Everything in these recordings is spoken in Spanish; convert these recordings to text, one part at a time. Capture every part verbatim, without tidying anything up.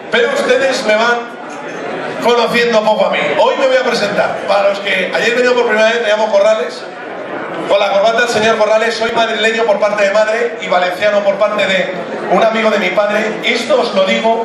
pero ustedes me van conociendo poco a mí. Hoy me voy a presentar. Para los que ayer he venido por primera vez, me llamo Corrales. Con la corbata del señor Corrales, soy madrileño por parte de madre y valenciano por parte de un amigo de mi padre. Esto os lo digo,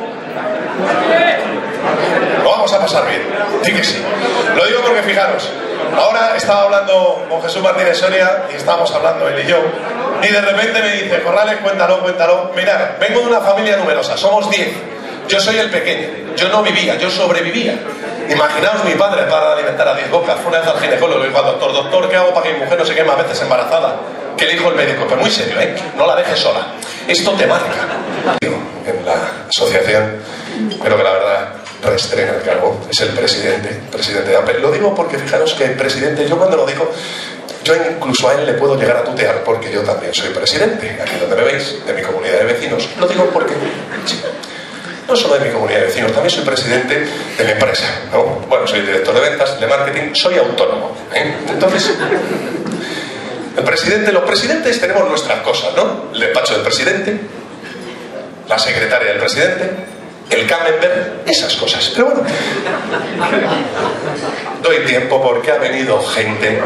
lo vamos a pasar bien, sí que sí. Lo digo porque fijaros, ahora estaba hablando con Jesús Martínez Soria y estábamos hablando él y yo, y de repente me dice, Corrales, cuéntalo, cuéntalo. Mirad, vengo de una familia numerosa, somos diez. Yo soy el pequeño, yo no vivía, yo sobrevivía. Imaginaos mi padre para alimentar a diez bocas. Fue una vez al ginecólogo y dijo al doctor, doctor, ¿qué hago para que mi mujer no se quede más veces embarazada? ¿Qué le dijo el médico? Pero muy serio, ¿eh? No la dejes sola. Esto te marca. En la asociación, pero que la verdad reestrena el cargo, es el presidente, presidente de AMPE. Lo digo porque fijaros que el presidente, yo cuando lo digo, yo incluso a él le puedo llegar a tutear porque yo también soy presidente, aquí donde me veis, de mi comunidad de vecinos. Lo digo porque... sí, no solo de mi comunidad de vecinos, también soy presidente de mi empresa, ¿no? Bueno, soy director de ventas, de marketing, soy autónomo, ¿eh? Entonces, el presidente, los presidentes tenemos nuestras cosas, ¿no? El despacho del presidente, la secretaria del presidente, el camembert, esas cosas. Pero bueno, doy tiempo porque ha venido gente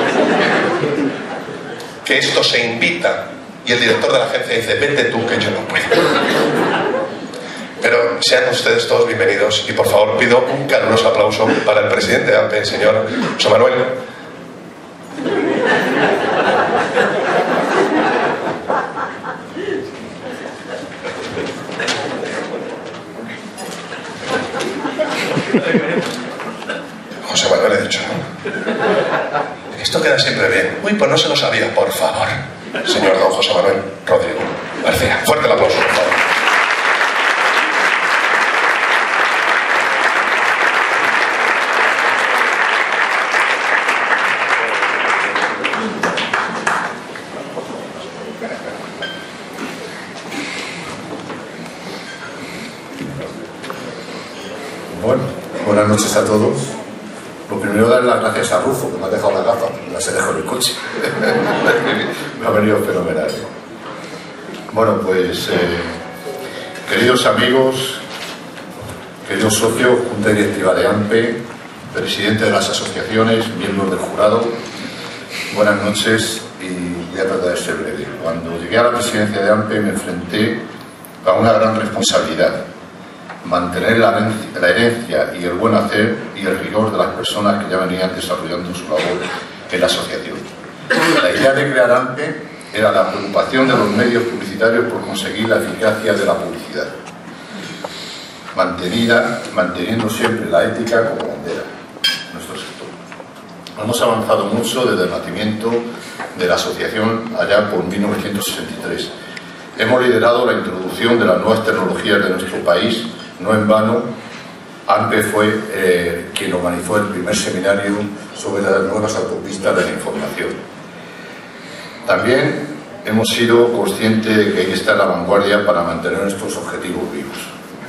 que esto se invita y el director de la agencia dice, vete tú que yo no puedo. Pero sean ustedes todos bienvenidos y por favor pido un caluroso aplauso para el presidente de AMPE, el señor José Manuel. José Manuel he dicho, ¿no? Esto queda siempre bien. Uy, pues no se lo sabía, por favor. Señor don José Manuel Rodrigo García. Fuerte el aplauso, por favor. Bueno, buenas noches a todos. Lo primero, dar las gracias a Rufo, que me ha dejado la gafa, las he dejado en el coche. Me ha venido fenomenal. Bueno, pues, eh, queridos amigos, queridos socios, Junta Directiva de AMPE, presidente de las asociaciones, miembros del jurado, buenas noches y voy a tratar de ser breve. Cuando llegué a la presidencia de AMPE me enfrenté a una gran responsabilidad: mantener la herencia, la herencia y el buen hacer y el rigor de las personas que ya venían desarrollando su labor en la asociación. La idea de crear AMPE era la preocupación de los medios publicitarios por conseguir la eficacia de la publicidad, mantenida, manteniendo siempre la ética como bandera en nuestro sector. Hemos avanzado mucho desde el nacimiento de la asociación allá por mil novecientos sesenta y tres. Hemos liderado la introducción de las nuevas tecnologías de nuestro país. No en vano, AMPE fue eh, quien organizó el primer seminario sobre las nuevas autopistas de la información. También hemos sido conscientes de que hay que estar a la vanguardia para mantener nuestros objetivos vivos.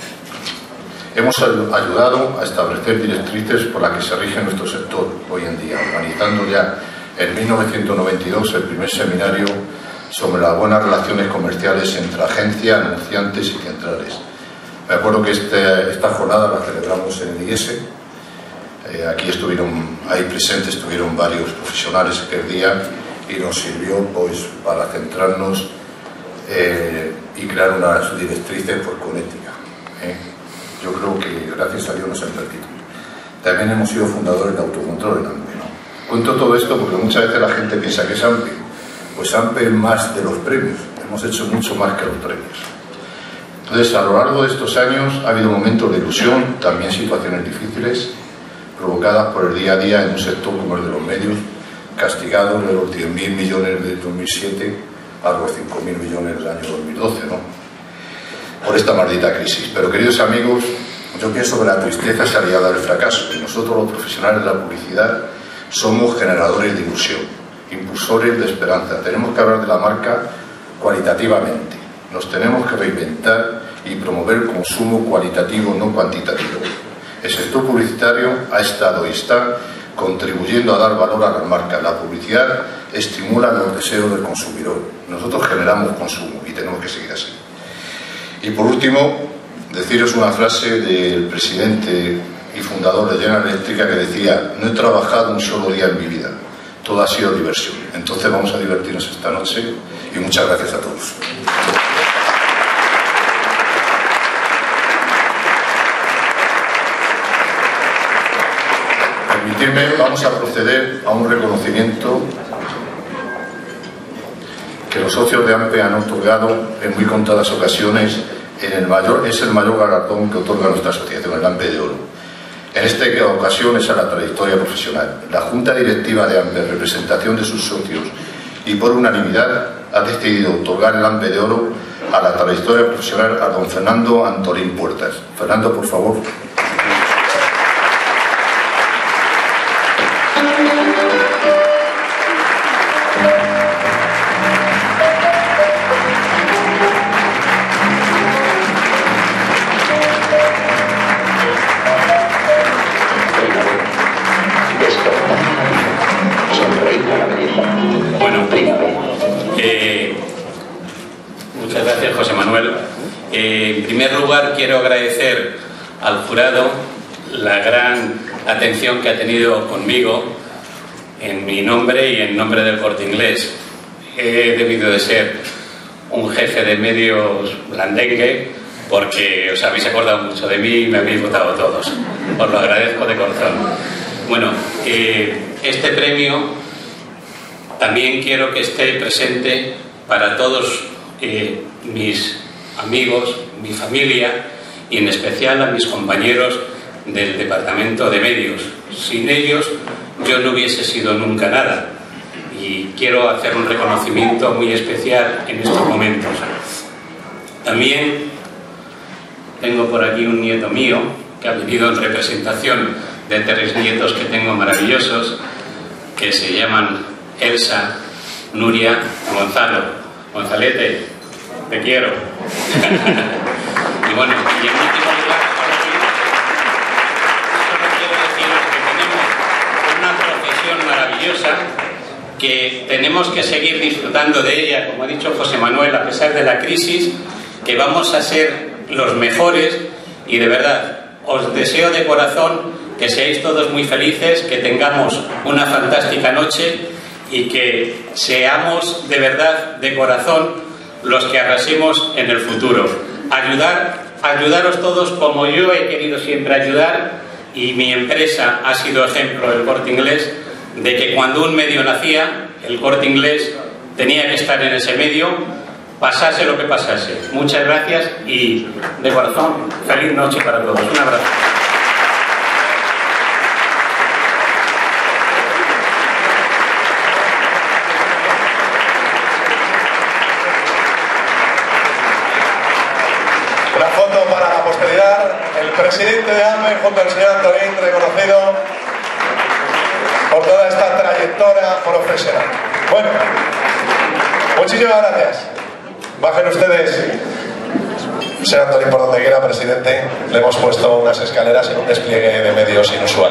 Hemos ayudado a establecer directrices por las que se rige nuestro sector hoy en día, organizando ya en mil novecientos noventa y dos el primer seminario sobre las buenas relaciones comerciales entre agencias, anunciantes y centrales. Me acuerdo que este, esta jornada la celebramos en el I E S E. Eh, aquí estuvieron, ahí presentes estuvieron varios profesionales aquel día y nos sirvió pues para centrarnos eh, y crear unas directrices pues, con ética. ¿eh? Yo creo que gracias a Dios nos han perdido. También hemos sido fundadores de autocontrol en AMPE, ¿no? Cuento todo esto porque muchas veces la gente piensa que es AMPE. Pues AMPE es más de los premios. Hemos hecho mucho más que los premios. Entonces, a lo largo de estos años ha habido momentos de ilusión, también situaciones difíciles, provocadas por el día a día en un sector como el de los medios, castigado de los diez mil millones de dos mil siete a los cinco mil millones del año dos mil doce, ¿no? Por esta maldita crisis. Pero, queridos amigos, yo pienso que la tristeza es aliada del fracaso, y nosotros, los profesionales de la publicidad, somos generadores de ilusión, impulsores de esperanza. Tenemos que hablar de la marca cualitativamente. Nos tenemos que reinventar y promover el consumo cualitativo, no cuantitativo. El sector publicitario ha estado y está contribuyendo a dar valor a las marcas. La publicidad estimula los deseos del consumidor. Nosotros generamos consumo y tenemos que seguir así. Y por último, deciros una frase del presidente y fundador de General Electric que decía: no he trabajado un solo día en mi vida, todo ha sido diversión. Entonces vamos a divertirnos esta noche y muchas gracias a todos. Permitidme, vamos a proceder a un reconocimiento que los socios de AMPE han otorgado en muy contadas ocasiones. En el mayor, es el mayor galardón que otorga nuestra asociación, el AMPE de Oro. En esta ocasión es a la trayectoria profesional. La Junta Directiva de AMPE, en representación de sus socios y por unanimidad, ha decidido otorgar el AMPE de Oro a la trayectoria profesional a don Fernando Antolín Puertas. Fernando, por favor. En primer lugar, quiero agradecer al jurado la gran atención que ha tenido conmigo en mi nombre y en nombre del Corte Inglés. He debido de ser un jefe de medios blandengue porque os habéis acordado mucho de mí y me habéis votado todos. Os lo agradezco de corazón. Bueno, eh, este premio también quiero que esté presente para todos eh, mis amigos, mi familia y en especial a mis compañeros del Departamento de Medios. Sin ellos yo no hubiese sido nunca nada y quiero hacer un reconocimiento muy especial en estos momentos. También tengo por aquí un nieto mío que ha venido en representación de tres nietos que tengo maravillosos que se llaman Elsa, Nuria y Gonzalo. Gonzalete, te quiero. Y bueno, y en último lugar, solo quiero deciros que tenemos una profesión maravillosa, que tenemos que seguir disfrutando de ella, como ha dicho José Manuel, a pesar de la crisis, que vamos a ser los mejores y de verdad, os deseo de corazón que seáis todos muy felices, que tengamos una fantástica noche y que seamos de verdad, de corazón, los que arrasemos en el futuro. Ayudar, ayudaros todos como yo he querido siempre ayudar y mi empresa ha sido ejemplo, el Corte Inglés, de que cuando un medio nacía, el Corte Inglés tenía que estar en ese medio, pasase lo que pasase. Muchas gracias y de corazón, feliz noche para todos. Un abrazo. El presidente de AMPE junto al señor Antolín, reconocido por toda esta trayectoria profesional. Bueno, muchísimas gracias. Bajen ustedes, señor Antolín, por donde quiera, presidente. Le hemos puesto unas escaleras en un despliegue de medios inusual.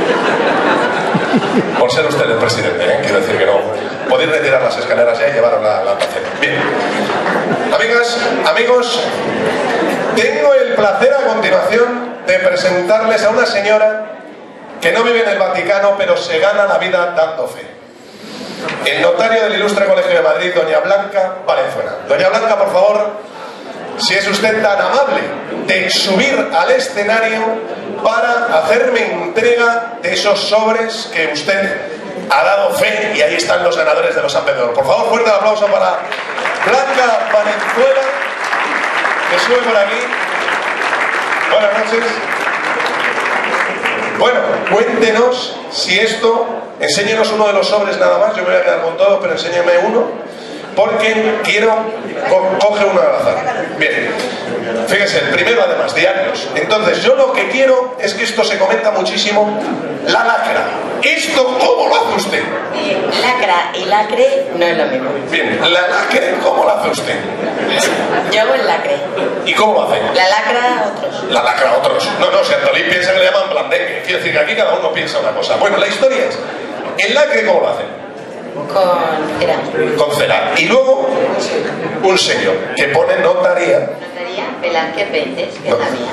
Por ser usted el presidente, ¿eh? Quiero decir que no. Podéis retirar las escaleras ya y llevarlas a la almacén. Bien. Amigas, amigos, tengo el placer a continuación de presentarles a una señora que no vive en el Vaticano, pero se gana la vida dando fe. El notario del Ilustre Colegio de Madrid, doña Blanca Valenzuela. Doña Blanca, por favor, si es usted tan amable de subir al escenario para hacerme entrega de esos sobres que usted ha dado fe, y ahí están los ganadores de los AMPE de Oro. Por favor, fuerte aplauso para Blanca Valenzuela, que sube por aquí. Buenas noches. Bueno, cuéntenos si esto, enséñenos uno de los sobres nada más, yo me voy a quedar con todos, pero enséñeme uno, porque quiero, co coge uno al azar. Bien, fíjese, el primero además, diarios. Entonces, yo lo que quiero es que esto se comenta muchísimo, la lacra. ¿Esto cómo lo hace usted? Eh, lacra y lacre no es lo mismo. Bien, la lacre, ¿cómo lo hace usted? Yo hago el lacre. ¿Y cómo lo hace? La lacra otros. La lacra otros. No, no, si Antolín piensa que le llaman blandengue. Quiere decir que aquí cada uno piensa una cosa. Bueno, la historia es, ¿el lacre cómo lo hacen? Con cera. Con cera. Y luego, un sello que pone notaría. Notaría. Velázquez Veintes, que No. es la mía.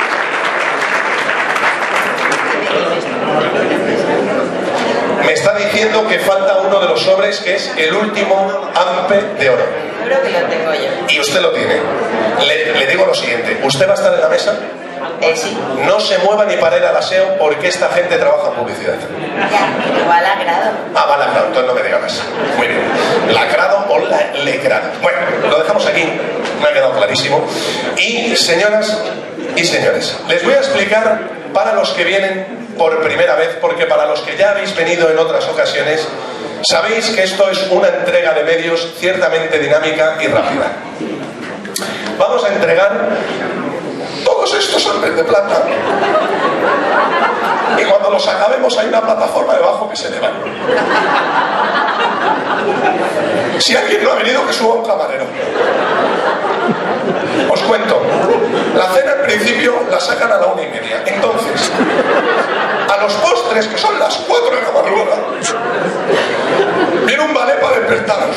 Me está diciendo que falta uno de los sobres, que es el último ampe de oro. Seguro que lo tengo yo. Y usted lo tiene. Le, le digo lo siguiente, ¿usted va a estar en la mesa? Eh, sí. No se mueva ni para ir al aseo porque esta gente trabaja en publicidad. Ya, igual agrado. Ah, va lacrado, entonces no me diga más. Muy bien. Lacrado o la lecrado. Bueno, lo dejamos aquí, me ha quedado clarísimo. Y señoras y señores, les voy a explicar para los que vienen por primera vez, porque para los que ya habéis venido en otras ocasiones, sabéis que esto es una entrega de medios ciertamente dinámica y rápida. Vamos a entregar todos estos ampes de plata y cuando los acabemos hay una plataforma debajo que se eleva. Si alguien no ha venido, que suba un camarero. Os cuento, la cena en principio la sacan a la una y media. Entonces, a los postres, que son las cuatro de la madrugada, viene un ballet para despertaros.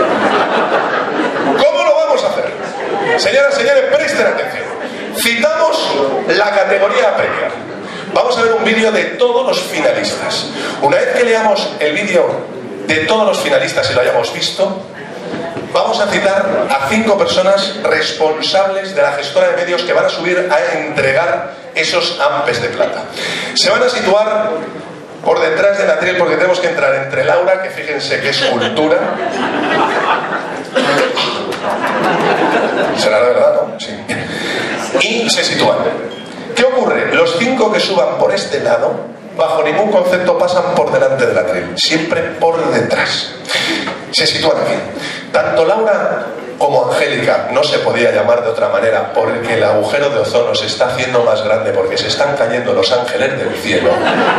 ¿Cómo lo vamos a hacer? Señoras y señores, presten atención. Citamos la categoría a premiar. Vamos a ver un vídeo de todos los finalistas. Una vez que leamos el vídeo de todos los finalistas y lo hayamos visto, vamos a citar a cinco personas responsables de la gestora de medios que van a subir a entregar esos ampes de plata. Se van a situar por detrás del atril porque tenemos que entrar entre Laura, que fíjense que es cultura. Será la verdad, ¿no? Sí. Y se sitúan. ¿Qué ocurre? Los cinco que suban por este lado, bajo ningún concepto pasan por delante del atril, siempre por detrás. Se sitúan aquí. Tanto Laura como Angélica, no se podía llamar de otra manera, porque el agujero de ozono se está haciendo más grande, porque se están cayendo los ángeles del cielo.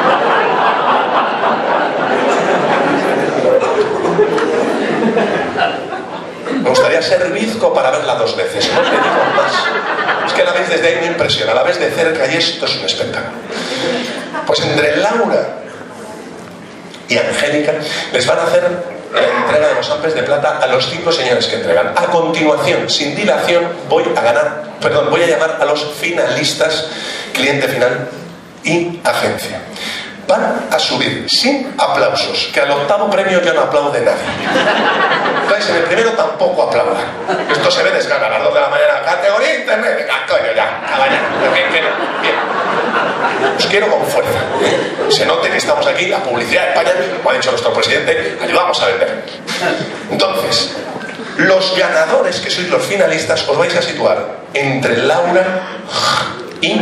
Me gustaría ser bizco para verla dos veces, no te digo más. Es que la ves desde ahí me impresiona, la ves de cerca y esto es un espectáculo. Pues entre Laura y Angélica les van a hacer la entrega de los ampes de plata a los cinco señores que entregan. A continuación, sin dilación, voy a ganar, perdón, voy a llamar a los finalistas, cliente final y agencia. Van a subir sin aplausos, que al octavo premio ya no aplaude nadie. Entonces, en el primero tampoco aplaudan. Esto se ve desgana a las dos de la mañana. Categoría internet. Venga, coño, ya. A mañana. Bien, bien, bien. Os quiero con fuerza. Se note que estamos aquí, la publicidad de España, como ha dicho nuestro presidente, ayudamos a vender. Entonces, los ganadores, que sois los finalistas, os vais a situar entre Laura y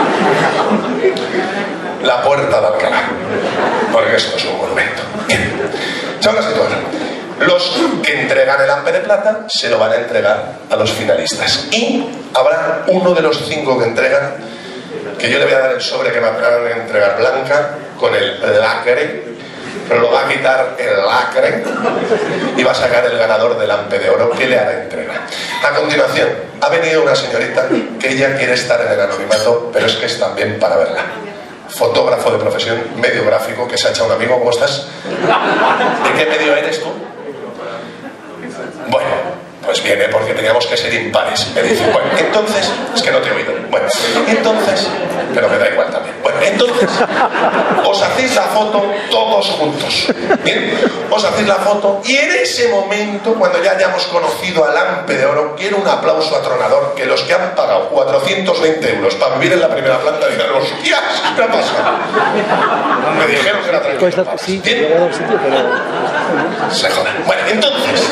la Puerta de Alcalá, porque esto es un monumento. Bien, se van a situar. Los que entregan el ampe de plata se lo van a entregar a los finalistas. Y habrá uno de los cinco que entregan, que yo le voy a dar el sobre que me acaban de entregar Blanca, con el lacre, pero lo va a quitar el lacre y va a sacar el ganador del ampe de oro que le hará entrega. A continuación, ha venido una señorita que ella quiere estar en el anonimato, pero es que es también para verla. Fotógrafo de profesión, medio gráfico, que se ha echado un amigo. ¿Cómo estás? ¿De qué medio eres tú? Bueno, pues viene porque teníamos que ser impares. Me dice, bueno, entonces, es que no te he oído. Bueno, entonces, pero me da igual también. Bueno, entonces, os hacéis la foto todos juntos. Bien, os hacéis la foto y en ese momento, cuando ya hayamos conocido al ampe de oro, quiero un aplauso atronador, que los que han pagado cuatrocientos veinte euros para vivir en la primera planta dirán, ¡hostias! ¿Qué ha pasado? Me dijeron que era tranquilo. Pues sí, ¿Bien? voy a dar sitio, pero... Se jodan. Bueno, entonces...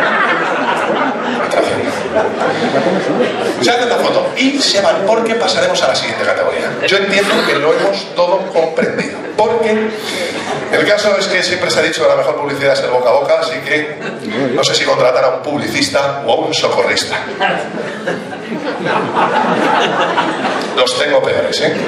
Se hacen la foto y se van, porque pasaremos a la siguiente categoría. Yo entiendo que lo hemos todo comprendido, porque el caso es que siempre se ha dicho que la mejor publicidad es el boca a boca, así que no sé si contratar a un publicista o a un socorrista. Los tengo peores, ¿eh?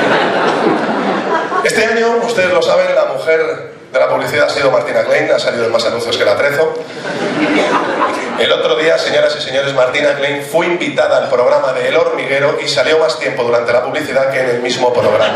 Este año, ustedes lo saben, la mujer de la publicidad ha sido Martina Klein, ha salido en más anuncios que el atrezo. El otro día, señoras y señores, Martina Klein fue invitada al programa de El Hormiguero y salió más tiempo durante la publicidad que en el mismo programa.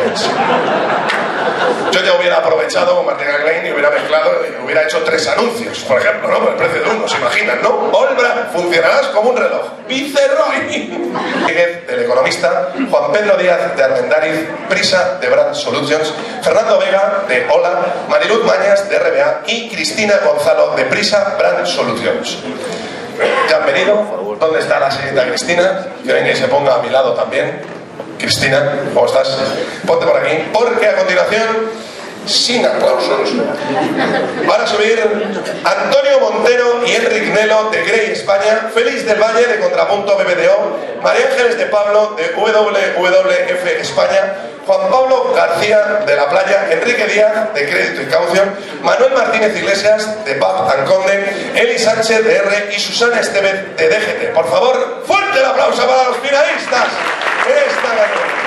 Yo ya hubiera aprovechado con Martina Klein y hubiera mezclado y hubiera hecho tres anuncios, por ejemplo, ¿no? Por el precio de uno, ¿se imaginan, no? Olbra, funcionarás como un reloj. Viceroy. Del Economista, Juan Pedro Díaz de Armendariz, Prisa de Brand Solutions, Fernando Vega de Hola, Mariluz Mañas de R B A y Cristina Gonzalo de Prisa Brand Solutions. Ya han venido. ¿Dónde está la señorita Cristina? Que venga y se ponga a mi lado también. Cristina, ¿cómo estás? Ponte por aquí, porque a continuación, sin aplausos, van a subir Antonio Montero y Enric Nelo de Grey España, Félix del Valle de Contrapunto B B D O, María Ángeles de Pablo de W W F España, Juan Pablo García de La Playa, Enrique Díaz de Crédito y Caución, Manuel Martínez Iglesias de P A P and Conde, Eli Sánchez de R y Susana Estevez de D G T. Por favor, fuerte el aplauso para los finalistas de esta categoría.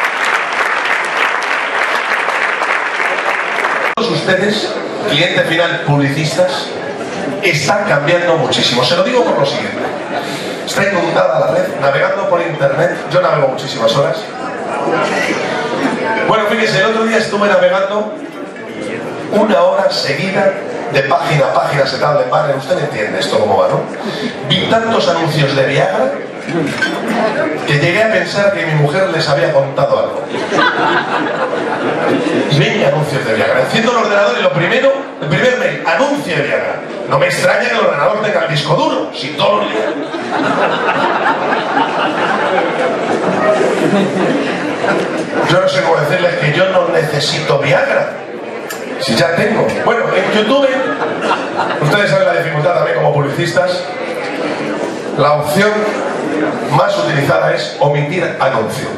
Todos ustedes, cliente final, publicistas, están cambiando muchísimo. Se lo digo por lo siguiente. Está inundada la red, navegando por internet. Yo navego muchísimas horas. Bueno, fíjense, el otro día estuve navegando una hora seguida de página a página, se tal de panel. Usted entiende esto cómo va, ¿no? Vi tantos anuncios de Viagra que llegué a pensar que mi mujer les había contado algo. Y veía anuncios de Viagra. Enciendo el ordenador y lo primero, el primer mail, anuncio de Viagra. No me extraña que el ordenador tenga el disco duro, si todo lo lea. Yo no sé cómo decirles que yo no necesito Viagra, si ya tengo. Bueno, en YouTube, ustedes saben la dificultad también como publicistas, la opción más utilizada es omitir anuncio.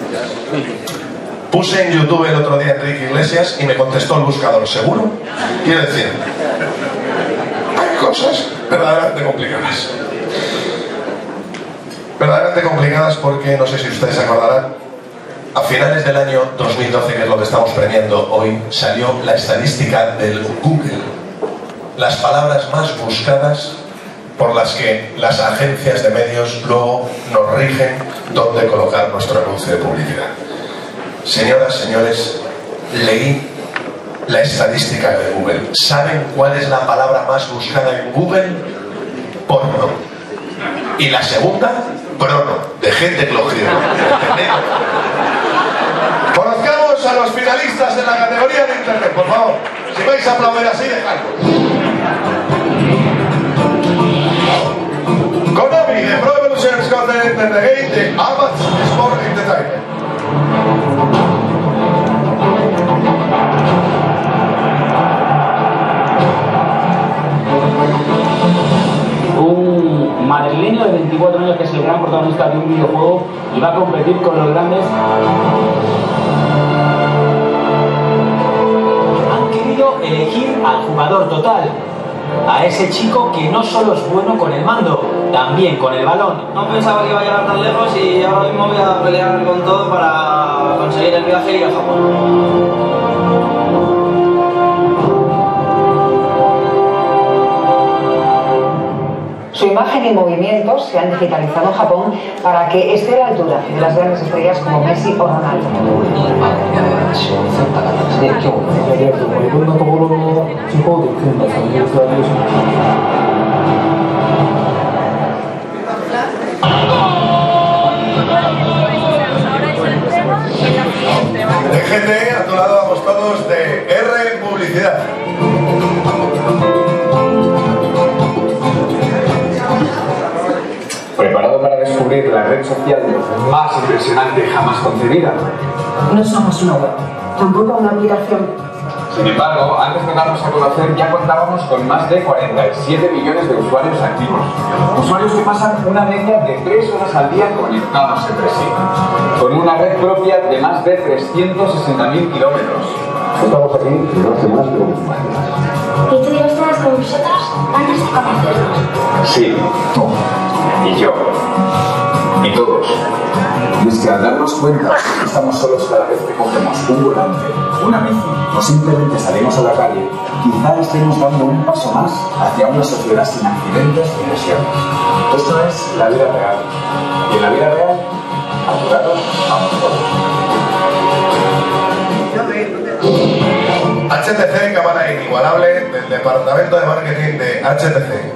Puse en YouTube el otro día Enrique Iglesias y me contestó el buscador, ¿seguro? Quiere decir, hay cosas verdaderamente complicadas. Verdaderamente complicadas porque, no sé si ustedes se acordarán, a finales del año dos mil doce, que es lo que estamos premiando hoy, salió la estadística del Google. Las palabras más buscadas por las que las agencias de medios luego nos rigen dónde colocar nuestro anuncio de publicidad. Señoras, señores, leí la estadística de Google. ¿Saben cuál es la palabra más buscada en Google? Porno. Y la segunda, crono, de gente clogida. Conozcamos a los finalistas de la categoría de Internet, por favor. Si vais a aplaudir así, dejadlo. Konami, de Pro Evolution Scotland Entertainment, de Amat Sport Entertainment. Un madrileño de veinticuatro años que es el gran protagonista de un videojuego y va a competir con los grandes. Han querido elegir al jugador total, a ese chico que no solo es bueno con el mando, también con el balón. No pensaba que iba a llegar tan lejos y ahora mismo voy a pelear con todo para conseguir el viaje y ir a Japón. Su imagen y movimientos se han digitalizado en Japón para que esté a la altura de las grandes estrellas como Messi o Ronaldo. De G T, a tu lado vamos todos de R Publicidad. ¿Preparado para descubrir la red social más impresionante jamás concebida? No somos una web, tampoco una aplicación. Sin embargo, antes de darnos a conocer ya contábamos con más de cuarenta y siete millones de usuarios activos. Usuarios que pasan una media de tres horas al día conectados entre sí. Con una red propia de más de trescientos sesenta mil kilómetros. Estamos aquí no hace más de un año. ¿Y tú ya estabas con nosotros antes de conocernos? Sí, tú y yo. Y todos. Y es que al darnos cuenta que estamos solos cada vez que cogemos un volante, una bici o simplemente salimos a la calle, quizá estemos dando un paso más hacia una sociedad sin accidentes y lesiones. Esto es la vida real. Y en la vida real, apurados, vamos todos. H T C, cámara inigualable del departamento de marketing de H T C.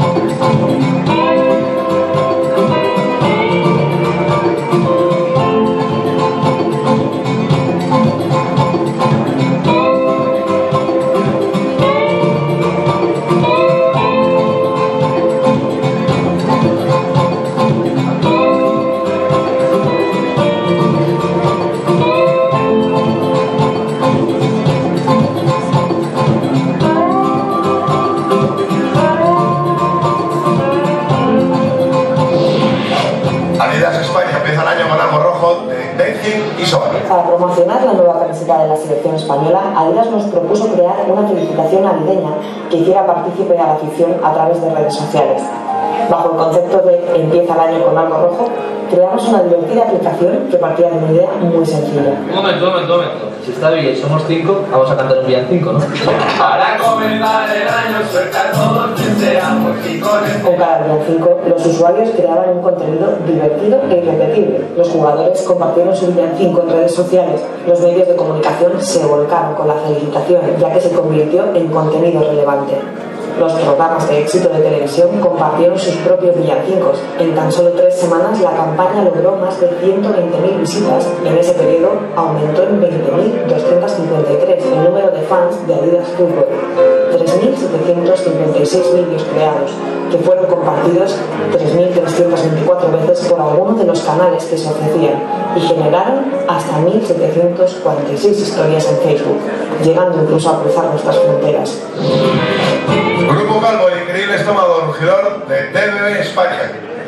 Para promocionar la nueva camiseta de la selección española, Adidas nos propuso crear una felicitación navideña que hiciera partícipe a la afición a través de redes sociales. Bajo el concepto de Empieza el año con algo rojo, creamos una divertida aplicación que partía de una idea muy sencilla. Un momento, un momento, un momento. Si está bien y somos cinco, vamos a cantar un villancico, ¿no? Para comenzar el año, suelta todos que seamos cinco. Con cada villancico, los usuarios creaban un contenido divertido e irrepetible. Los jugadores compartieron su villancico en redes sociales. Los medios de comunicación se volcaron con la felicitación, ya que se convirtió en contenido relevante. Los programas de éxito de televisión compartieron sus propios villancicos. En tan solo tres semanas la campaña logró más de ciento veinte mil visitas. En ese periodo aumentó en veinte mil doscientos cincuenta y tres el número de fans de Adidas Fútbol. tres mil setecientos cincuenta y seis vídeos creados, que fueron compartidos tres mil trescientas veinticuatro veces por algunos de los canales que se ofrecían y generaron hasta mil setecientas cuarenta y seis historias en Facebook, llegando incluso a cruzar nuestras fronteras. Grupo Calvo, el increíble estómago rugidor de D B B España.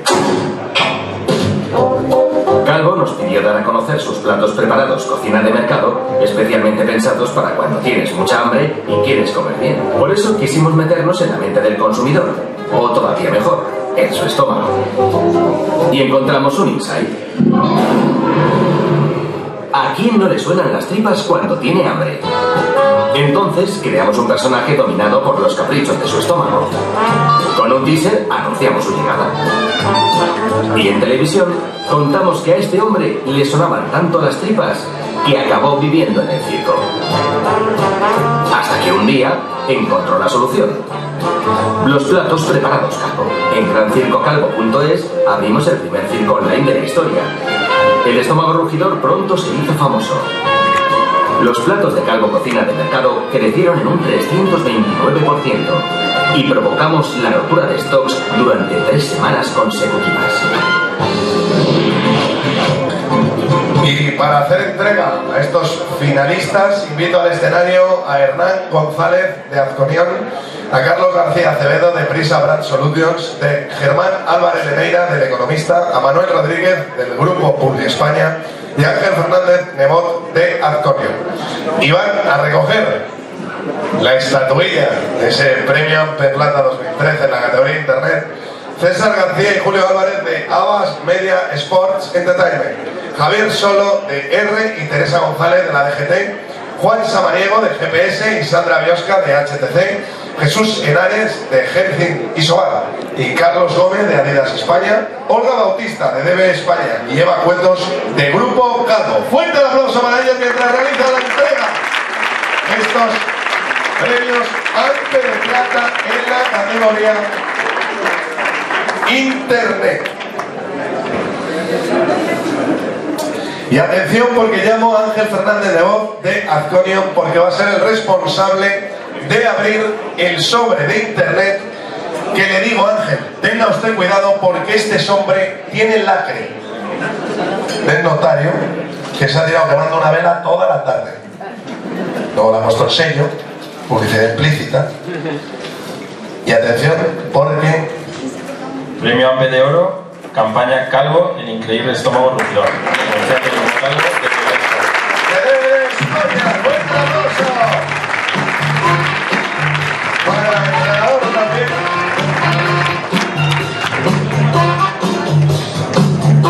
Calvo nos pidió dar a conocer sus platos preparados cocina de mercado, especialmente pensados para cuando tienes mucha hambre y quieres comer bien. Por eso quisimos meternos en la mente del consumidor, o todavía mejor, en su estómago. Y encontramos un insight. ¿A quién no le suenan las tripas cuando tiene hambre? Entonces creamos un personaje dominado por los caprichos de su estómago. Con un teaser anunciamos su llegada. Y en televisión contamos que a este hombre le sonaban tanto las tripas que acabó viviendo en el circo. Hasta que un día encontró la solución. Los platos preparados Calvo. En gran circo calvo punto es abrimos el primer circo online de la historia. El estómago rugidor pronto se hizo famoso. Los platos de Calvo Cocina de mercado crecieron en un trescientos veintinueve por ciento y provocamos la rotura de stocks durante tres semanas consecutivas. Y para hacer entrega a estos finalistas, invito al escenario a Hernán González de Azconión, a Carlos García Acevedo de Prisa Brand Solutions, de Germán Álvarez Leneira del Economista, a Manuel Rodríguez del Grupo Publi España y Ángel Fernández Nebot de Azconión. Y van a recoger la estatuilla de ese premio Perlata dos mil trece en la categoría Internet César García y Julio Álvarez de Abbas Media Sports Entertainment, Javier Solo de R y Teresa González de la D G T, Juan Samaniego de G P S y Sandra Biosca de H T C, Jesús Henares de Helsing y Soaga y Carlos Gómez de Adidas España, Olga Bautista de D B España y Eva Cuetos de Grupo Calvo. Fuerte el aplauso para ellos mientras realiza la entrega de estos premios ante de plata en la categoría Internet. Y atención porque llamo a Ángel Fernández de Voz de Azconión porque va a ser el responsable de abrir el sobre de Internet, que le digo, Ángel, tenga usted cuidado porque este sobre tiene el lacre del notario que se ha tirado quemando una vela toda la tarde. Luego le ha puesto el sello, publicidad implícita. Y atención porque Premio Ampe de Oro, campaña Calvo, el increíble estómago rugidor. Calvo de España, buen aplauso para el ganador también.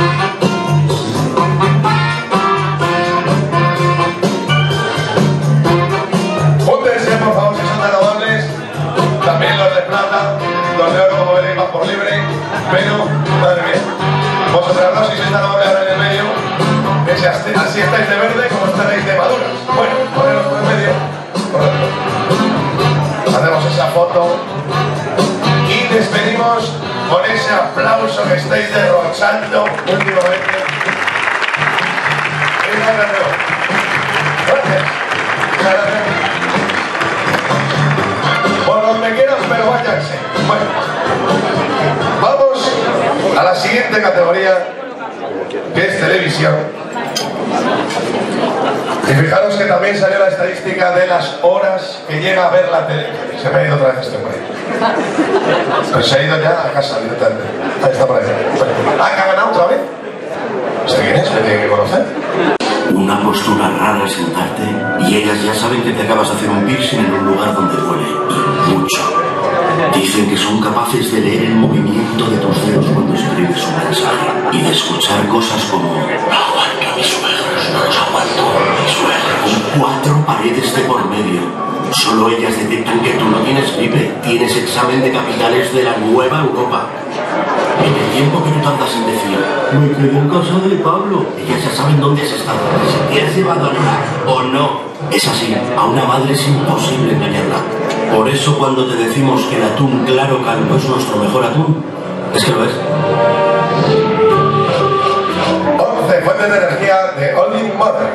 Que si así, así estáis de verde, como estaréis de maduras. Bueno, poneros por el medio. Hacemos esa foto. Y despedimos con ese aplauso que estáis derrochando últimamente. Gracias. Gracias. Por donde quieras, pero váyanse. Bueno, vamos a la siguiente categoría, que es televisión. Y fijaros que también salió la estadística de las horas que llega a ver la tele. Se me ha ido otra vez este por ahí. Pero se ha ido ya a casa directamente. Ahí está por ahí. ¿Ah, que ha ganado otra vez? ¿Este quién es? ¿Me tiene que conocer? Una postura rara al sentarte y ellas ya saben que te acabas de hacer un piercing en un lugar donde duele, y mucho. Dicen que son capaces de leer el movimiento de tus dedos cuando escribes un mensaje y de escuchar cosas como aguanto a mis suegros, aguanto a mis suegros, con cuatro paredes de por medio. Solo ellas detectan que tú no tienes gripe, tienes examen de capitales de la nueva Europa. En el tiempo que tú tardas en decir, me quedé en casa de Pablo, ellas ya saben dónde has estado, si te has llevado a Lola o no. Es así, a una madre es imposible engañarla. Por eso cuando te decimos que el atún claro calvo es nuestro mejor atún, es que lo es. once fuentes de energía de Only Mother.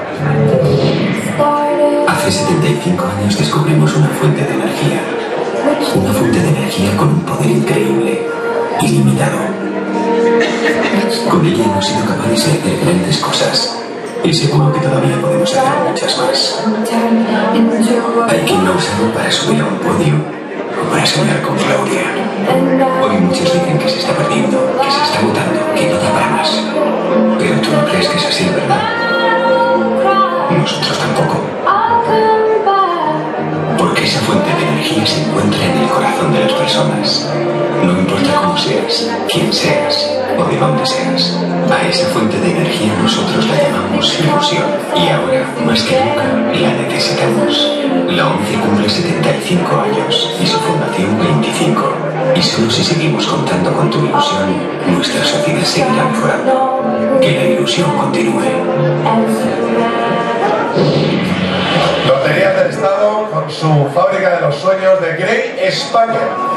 Hace setenta y cinco años descubrimos una fuente de energía. Una fuente de energía con un poder increíble, ilimitado. Con ella hemos sido capaces de hacer grandes cosas. Y seguro que todavía podemos hacer muchas más. Hay quien lo ha usado para subir a un podio o para soñar con Claudia. Hoy muchos dicen que se está perdiendo, que se está agotando, que no da para más. Pero tú no crees que es así, ¿verdad? Nosotros tampoco. Porque esa fuente de energía se encuentra en el corazón de las personas. No importa cómo seas, quién seas o de dónde seas. A esa fuente de energía nosotros la llamamos ilusión. Y ahora, más que nunca, la necesitamos. La ONCE cumple setenta y cinco años y su fundación veinticinco. Y solo si seguimos contando con tu ilusión, nuestra sociedad seguirá mejorando. Que la ilusión continúe. Loterías del Estado con su fábrica de los sueños de Grey España.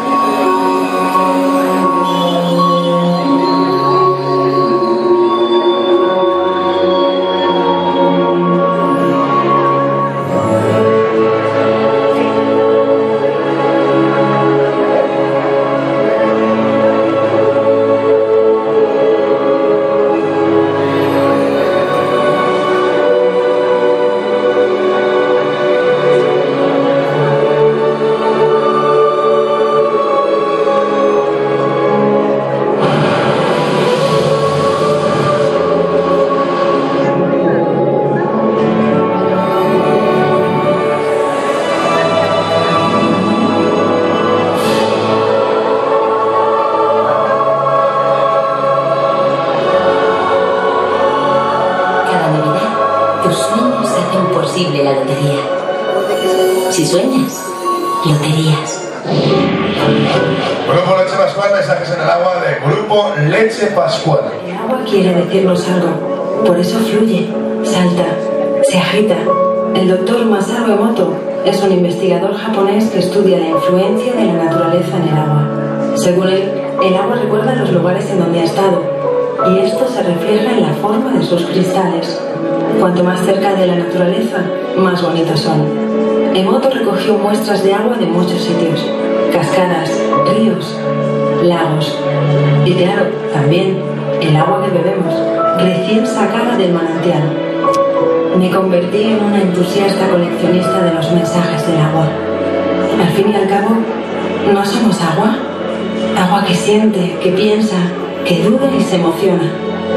La lotería. Si sueñas, loterías. Grupo Leche Pascual, mensajes en el agua de Grupo Leche Pascual. El agua quiere decirnos algo, por eso fluye, salta, se agita. El doctor Masaru Emoto es un investigador japonés que estudia la influencia de la naturaleza en el agua. Según él, el agua recuerda los lugares en donde ha estado, y esto se refleja en la forma de sus cristales. Cuanto más cerca de la naturaleza, más bonitos son. Emoto recogió muestras de agua de muchos sitios, cascadas, ríos, lagos. Y claro, también el agua que bebemos, recién sacada del manantial. Me convertí en una entusiasta coleccionista de los mensajes del agua. Al fin y al cabo, ¿no somos agua? Agua que siente, que piensa, que duda y se emociona.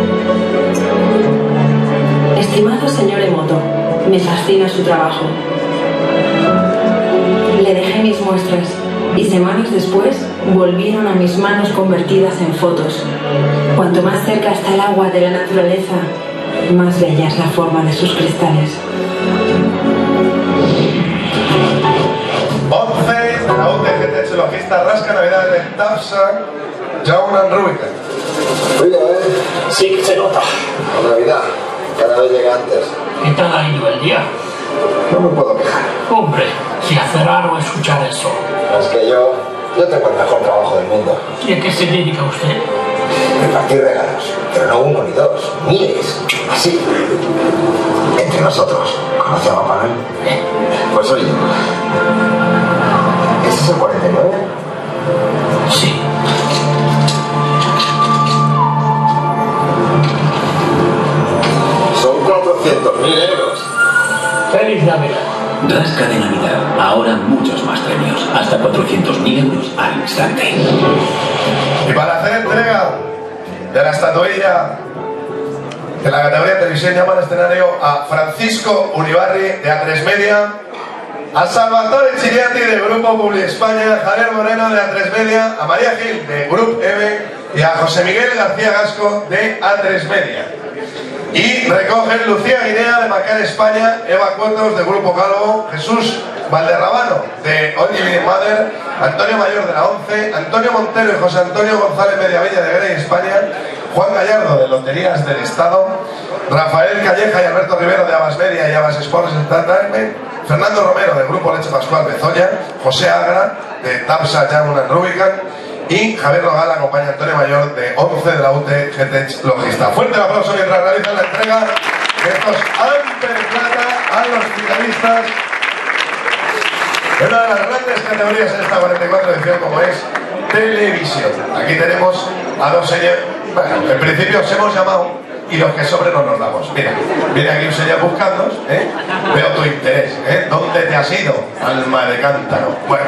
Estimado señor Emoto, me fascina su trabajo. Le dejé mis muestras y semanas después volvieron a mis manos convertidas en fotos. Cuanto más cerca está el agua de la naturaleza, más bella es la forma de sus cristales. once, la U T G T Zoologista Rasca Navidad de Tapsa, Jaunan Rubika. Oiga, ¿eh? Sí que se nota. La Navidad. cada vez llega antes. ¿Qué tal ha ido el día? No me puedo quejar. Hombre, si hace raro escuchar eso. Es que yo, yo tengo el mejor trabajo del mundo. ¿Y a qué se dedica usted? Repartir regalos, pero no uno ni dos, miles. Así. Entre nosotros. ¿Conoce a Papá Noel? ¿Eh? Pues oye, ¿ese es el cuarenta y nueve? Sí. Son cuatrocientos mil euros. ¡Feliz Navidad! Rasca de Navidad. Ahora muchos más premios. Hasta cuatrocientos mil euros al instante. Y para hacer entrega de la estatuilla de la categoría de televisión, llama al escenario a Francisco Uribarri de A tres Media, a Salvatore Chiriati de Grupo Publi España, a Javier Moreno de A tres Media, a María Gil de Grup M y a José Miguel García Gasco de A tres Media. Y recogen Lucía Guinea de Macar España, Eva Cuotos de Grupo Calvo, Jesús Valderrabano de All Living Mother, Antonio Mayor de la ONCE, Antonio Montero y José Antonio González Mediavilla de Grey España, Juan Gallardo de Loterías del Estado, Rafael Calleja y Alberto Rivero de Abas Media y Abas Sports Entertainment, Fernando Romero del Grupo Leche Pascual Bezoya, José Agra de Tapsa Young and Rubicon y Javier Rogal acompaña a Antonio Mayor de ONCE de la U T G T E C Logista. Fuerte el aplauso mientras realizan la entrega de estos Amper Plata a los finalistas de una de las grandes categorías en esta cuarenta y cuatro edición, como es televisión. Aquí tenemos a dos señores. Bueno, en principio os hemos llamado y los que sobre no nos damos. Mira, viene aquí un señor buscándonos, ¿eh? Veo tu interés, ¿eh? ¿Dónde te has ido? Alma de cántaro. Bueno,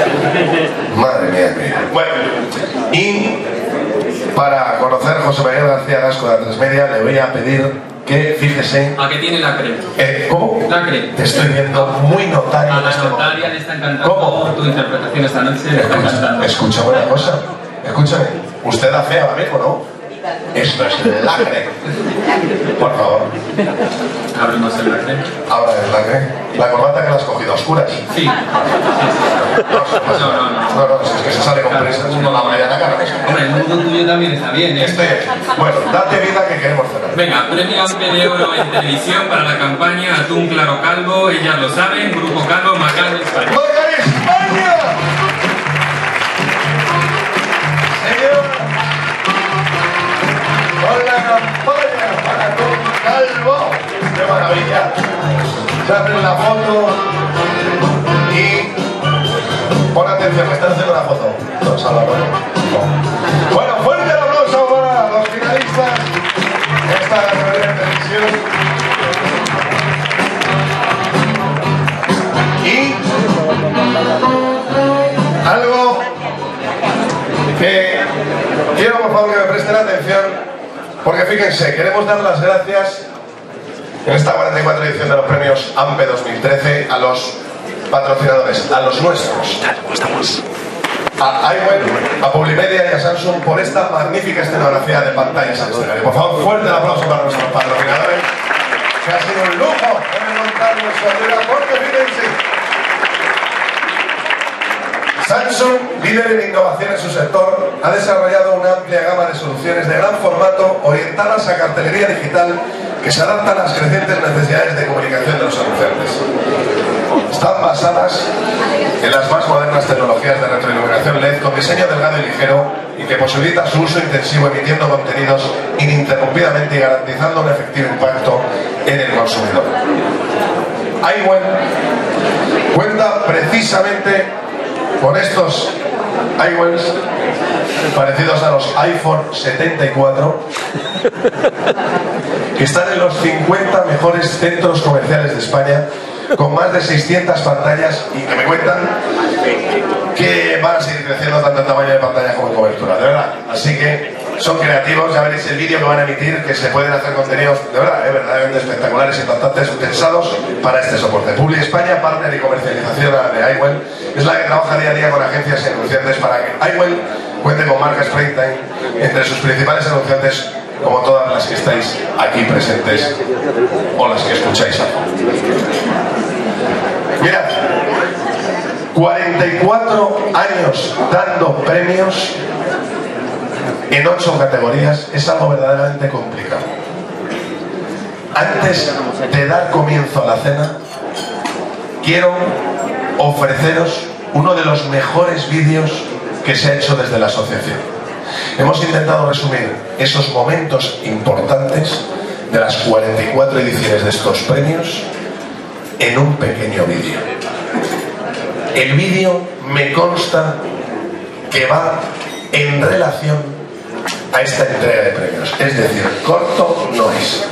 madre mía, mía. Bueno, y para conocer a José María García Gasco de A tres Media, le voy a pedir que fíjese. ¿A qué tiene la crema? Eh, ¿Cómo? La crema. Te estoy viendo muy notario. A en la este notaria momento. le está encantando. ¿Cómo? Tu interpretación esta noche le está encantando. Escucha una cosa. Escúchame. Usted da fe ahora mismo, ¿no? Esto es lacre. Por favor. Abrimos el lacre. Ahora el lacre. La corbata que la has cogido a oscuras. Sí. No, no, no. No, no, es que se sale con prisa. No la vaya a la cara. Hombre, el mundo tuyo también está bien, ¿eh? Este, bueno, date vida que queremos cerrar. Venga, premio Ampe de Oro en televisión para la campaña Atún Claro Calvo. Ellas lo saben. Grupo Calvo, Macar España. ¡Macar España! Señor, con la campaña para Atún Calvo. ¡Qué maravilla! Se hacen la foto y pon atención, me están haciendo la foto. No, Salvador. No. Bueno, fuerte el aplauso para los finalistas de esta categoría de televisión. Y algo que quiero por favor que me presten atención, porque fíjense, queremos dar las gracias en esta cuarenta y cuatro edición de los premios AMPE dos mil trece a los patrocinadores, a los nuestros, a iWeb, a Publimedia y a Samsung por esta magnífica escenografía de pantallas al escenario. Por favor, fuerte el aplauso para nuestros patrocinadores, que ha sido un lujo montarnos su ayuda, porque fíjense, Samsung, líder en innovación en su sector, ha desarrollado una amplia gama de soluciones de gran formato orientadas a cartelería digital que se adaptan a las crecientes necesidades de comunicación de los anunciantes. Están basadas en las más modernas tecnologías de retroiluminación L E D con diseño delgado y ligero y que posibilita su uso intensivo emitiendo contenidos ininterrumpidamente y garantizando un efectivo impacto en el consumidor. iWeb cuenta precisamente con estos iWebs parecidos a los iPhone setenta y cuatro que están en los cincuenta mejores centros comerciales de España con más de seiscientas pantallas y que me cuentan que van a seguir creciendo tanto en tamaño de pantalla como en cobertura, de verdad. Así que son creativos, ya veréis el vídeo que van a emitir, que se pueden hacer contenidos de verdad, eh, verdaderamente espectaculares y impactantes pensados para este soporte. Publi España, partner y comercialización de iWeb, es la que trabaja día a día con agencias y anunciantes para que iWeb cuente con marcas Prime Time entre sus principales anunciantes, como todas las que estáis aquí presentes o las que escucháis. Mirad, cuarenta y cuatro años dando premios en ocho categorías es algo verdaderamente complicado. antes de dar comienzo a la cena, quiero ofreceros uno de los mejores vídeos que se ha hecho desde la asociación. Hemos intentado resumir esos momentos importantes de las cuarenta y cuatro ediciones de estos premios en un pequeño vídeo. El vídeo me consta que va en relación a esta entrega de premios, es decir, corto no es.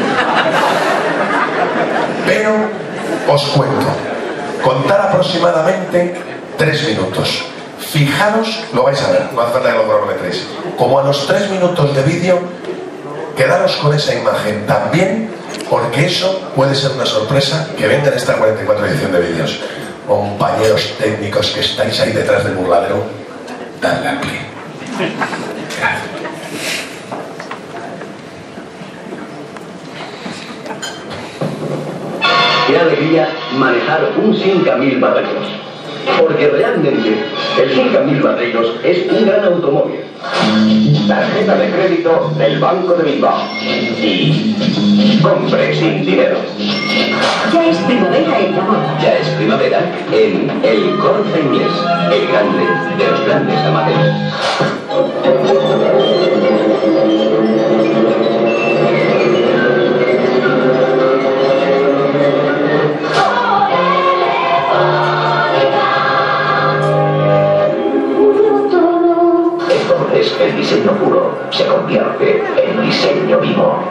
Pero os cuento, contar aproximadamente tres minutos. Fijaros, lo vais a ver, no hace falta que lo cronometréis. Como a los tres minutos de vídeo, quedaros con esa imagen también, porque eso puede ser una sorpresa que venga en esta cuarenta y cuatro edición de vídeos. Compañeros técnicos que estáis ahí detrás del burladero, dadle al play. Gracias. Qué alegría manejar un cinco mil Barreiros, porque realmente el cinco mil Barreiros es un gran automóvil. Tarjeta de crédito del Banco de Bilbao y compre sin dinero. Ya es primavera en la moda. Ya es primavera en El Corte Inglés, el grande de los grandes almacenes. Entonces el diseño puro se convierte en diseño vivo.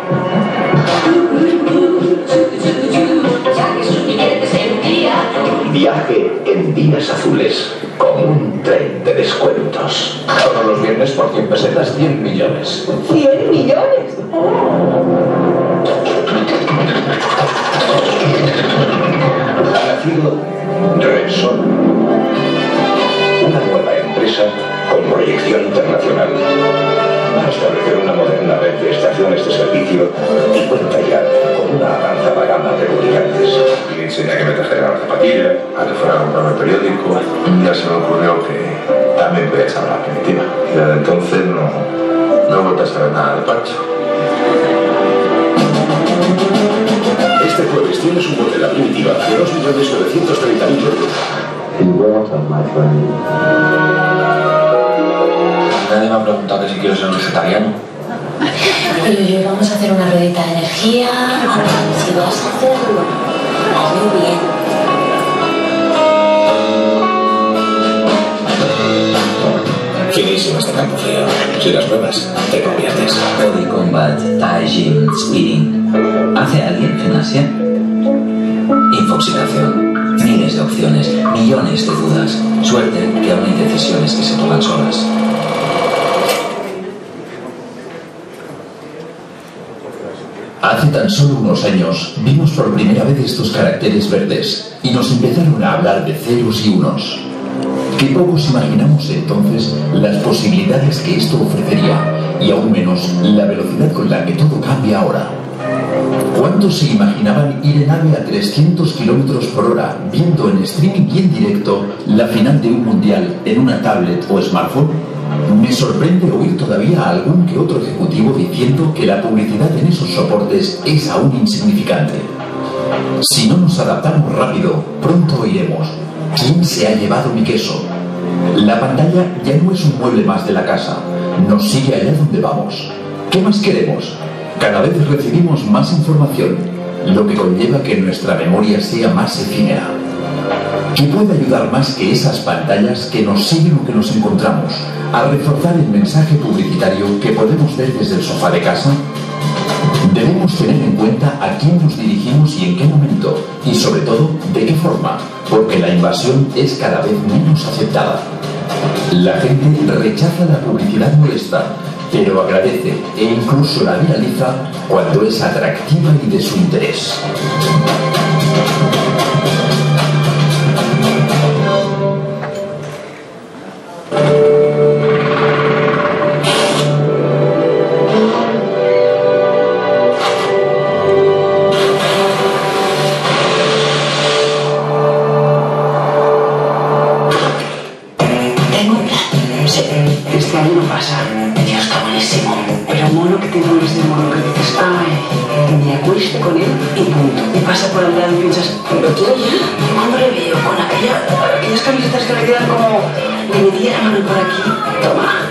Viaje en días azules con un tren de descuentos. Todos los viernes por cien pesetas, cien millones. ¿cien millones? Ha nacido Repsol, una nueva empresa con proyección internacional. Va a establecer una moderna red de estaciones de servicio y cuenta ya con una avanzada gama de lubricantes. Le enseñé que me trajera la zapatilla, a que fuera a comprarme el periódico. Ya se me ocurrió que también podía echar la primitiva. Y desde entonces no, no he vuelto a saber nada de Pancho. Este jueves tienes un bote de la primitiva de dos millones novecientos treinta mil euros. Nadie me ha preguntado que si quiero ser un vegetariano. Eh, vamos a hacer una ruedita de energía. Si vas a hacerlo, muy bien. Finísimo este campo frío. Si las pruebas, te conviertes. Body Combat, Thai Gym, Spinning. ¿Hace alguien gimnasia? Infoxicación. Miles de opciones, millones de dudas. Suerte que aún hay decisiones que se toman solas. Hace tan solo unos años vimos por primera vez estos caracteres verdes y nos empezaron a hablar de ceros y unos. Que pocos imaginamos entonces las posibilidades que esto ofrecería y aún menos la velocidad con la que todo cambia ahora. ¿Cuántos se imaginaban ir en ave a trescientos kilómetros por hora viendo en streaming y en directo la final de un mundial en una tablet o smartphone? Me sorprende oír todavía a algún que otro ejecutivo diciendo que la publicidad en esos soportes es aún insignificante. Si no nos adaptamos rápido, pronto oiremos: ¿quién se ha llevado mi queso? La pantalla ya no es un mueble más de la casa, nos sigue allá donde vamos. ¿Qué más queremos? Cada vez recibimos más información, lo que conlleva que nuestra memoria sea más efímera. ¿Qué puede ayudar más que esas pantallas que nos siguen o que nos encontramos a reforzar el mensaje publicitario que podemos ver desde el sofá de casa? Debemos tener en cuenta a quién nos dirigimos y en qué momento, y sobre todo, de qué forma, porque la invasión es cada vez menos aceptada. La gente rechaza la publicidad molesta, pero agradece e incluso la viraliza cuando es atractiva y de su interés. Este año no pasa. Dios, está buenísimo. Pero mono que te pones de mono que dices, ay, me acuesto y punto. Y pasa por el lado y piensas, ¿lo quiero ya? Y cuando le veo con aquella, aquellas camisetas que le quedan como, le metía la mano por aquí, toma.